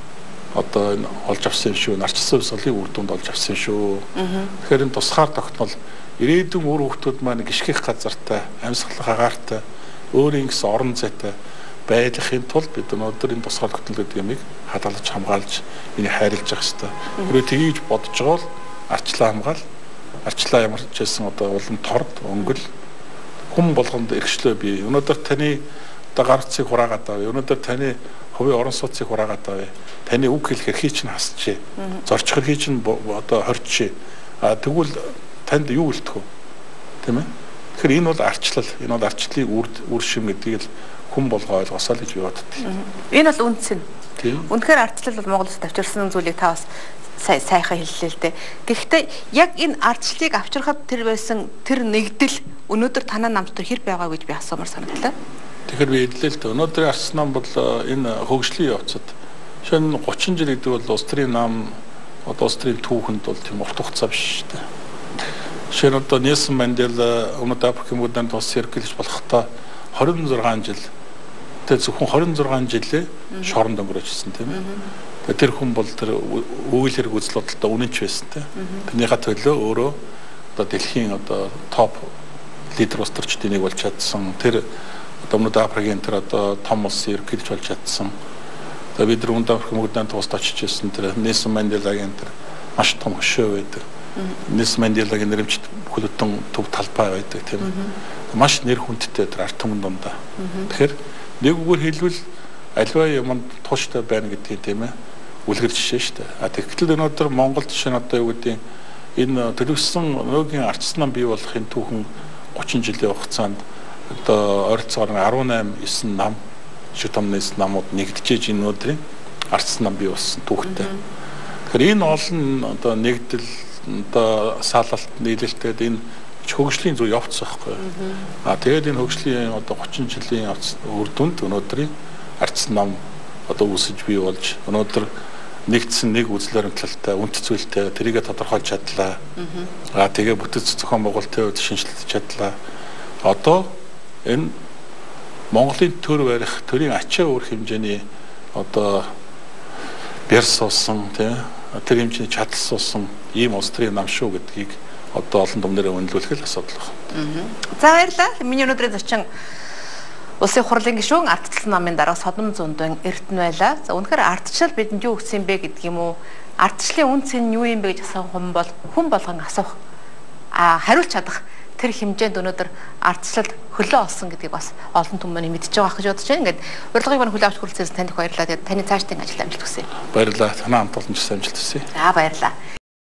одоо энэ олж авсан юм шүү. Нарчилсан улсын үр дүнд олж авсан шүү. Тэгэхээр энэ тусгаар тогтнол ирээдүйн үр хөвгтүүд маань гიშгэх газартай, амьсгалах агаартай, өөрийн гэсэн орон зайтай байдлахын тулд бид өнөөдөр энэ тусгаар тогтнол гэдэг юмыг хадгалж хамгаалж энийг хайрлаж явах хэрэгтэй. Хэрвээ тгийж бодож байгаа бол арчлаа хамгаал, арчлаа ямар ч байсан одоо улам торд, өнгөл хүм болгонд эрхчлөө бий. Өнөөдөр таны одоо гарцыг хураагаад авъя. Өнөөдөр таны хувийн орон сууцыг хураагаад авъя. Таны үг хэлэх эрхийг чинь хасчээ. Зорчих эрхийг чинь одоо хорчээ. А тэгвэл танд юу үлдэх вэ? Тийм ээ. Тэгэхээр энэ бол арчлал. Энэ бол арчлалын үр үр шим гэдгийг л хүн болгоо ойлгосоо л гэж би боддог. Энэ бол үнцэн. Үнэхээр арчлал бол Монголд авчирсан зүйлийг та бас сайхан хэллээ л дээ. Гэхдээ яг энэ ардчлалыг авчирхад тэр байсан тэр нэгдэл өнөөдөр танаа намтар хэр байгаа гэж би асуумар санагдлаа. Тэгэхээр би хэллээ л дээ. Өнөөдрийн арч нам бол энэ хөгжлийн явцад шин thirty жил гэдэг бол улс төрийн нам одоо улс төрийн түүхэнд бол тийм урт хугацаа биш шүү дээ. Жишээ нь одоо Нельсон Мандела Өмнөд Африкийн модерн улсын ерөнхийлөгч болохдоо хорин зургаан жил тэгээ зөвхөн хорин зургаан жилээ шоронд өнгөрөөжсэн тийм ээ. Тэр хүн бол тэр үйл хэрэг үзэл бодолтой үнэнч байсан тийм. Тэрнийхээ төлөө өөрөө одоо дэлхийн одоо топ лидер ус төрчдийн нэг болж чадсан. Тэр одоо Өмнөд Африкийн тэр одоо том улсын ерөнхийлөгч болж чадсан. Тэгээ бид Өмнөд Африкийн модерн улсад очиж ирсэн тэр Нельсон Манделагийн тэр маш том хөшөө байдаг. Нельсон Манделагийн нэрмжт бүхэлдэн төв талбай байдаг тийм. Маш нэр хүндтэй тэр арт түмэн дундаа. Тэгэхээр нэг үгээр хэлбэл альва юмд тууштай байна гэдгийг тийм ээ үлгэр жишээ шүү дээ. А тэгэхээр өнөөдөр Монголд жишээ нь одоо юу гэдэг энэ төлөвсөн нөөгийн ардс нам бий болохын түүхэн гучин жилийн хугацаанд одоо ойролцоогоор арван найман девять нам шиг том нэс намууд нэгдэж энэ өнөөдрийн ардс нам бий болсон түүхтэй. Тэгэхээр энэ олон одоо нэгдэл одоо саалалт нийлэлтэд энэ хөгжлийн зөв явц байхгүй. А тэгээд энэ хөгжлийн одоо гучин жилийн явц үр дүнд өнөөдрийн ардс нам одоо үүсэж бий болж өнөөдөр нэгдсэн нэг үзэл баримтлалтай үнэт зүйлтэй тэрийгэ тодорхойлж чадлаа. А тэгээ бүтэц зохион байгуулалтын хувьд шинжилж чадлаа. Одоо энэ Монголын төр барих төрийн ачаа өөр хэмжээний одоо бэр суусан тийм тэр хэмжээний чадал суусан ийм улс төрийн нам шүү гэдгийг одоо олон томнороо үнэлүүлэх л асуудал байна. За баярлалаа. Миний өнөөдрийн зочин Улсын хурлын гишүүн ардчлал намын дарга Содом Зундын Эрдэнэ байлаа. За үнэхээр ардчлал бидэнд юу өгсөн бэ гэдэг юм уу? Ардчлалын үн цэн нь юу юм бэ гэж асуух хүн бол хүн болгон асуух. А хариулж чадах тэр хэмжээнд өнөөдөр ардчлал хөлөө олсон гэдгийг бас олон түмэн мэдчихэж байгаа гэж бодож байна. Ингээд урилгыг маань хүлээн авч хүрэлцээс танд их баярлалаа. Тэгээд таны цаашдын ажилд амжилт хүсье. Баярлалаа. Танай хамт олон ч амжилт хүсье. За баярлалаа.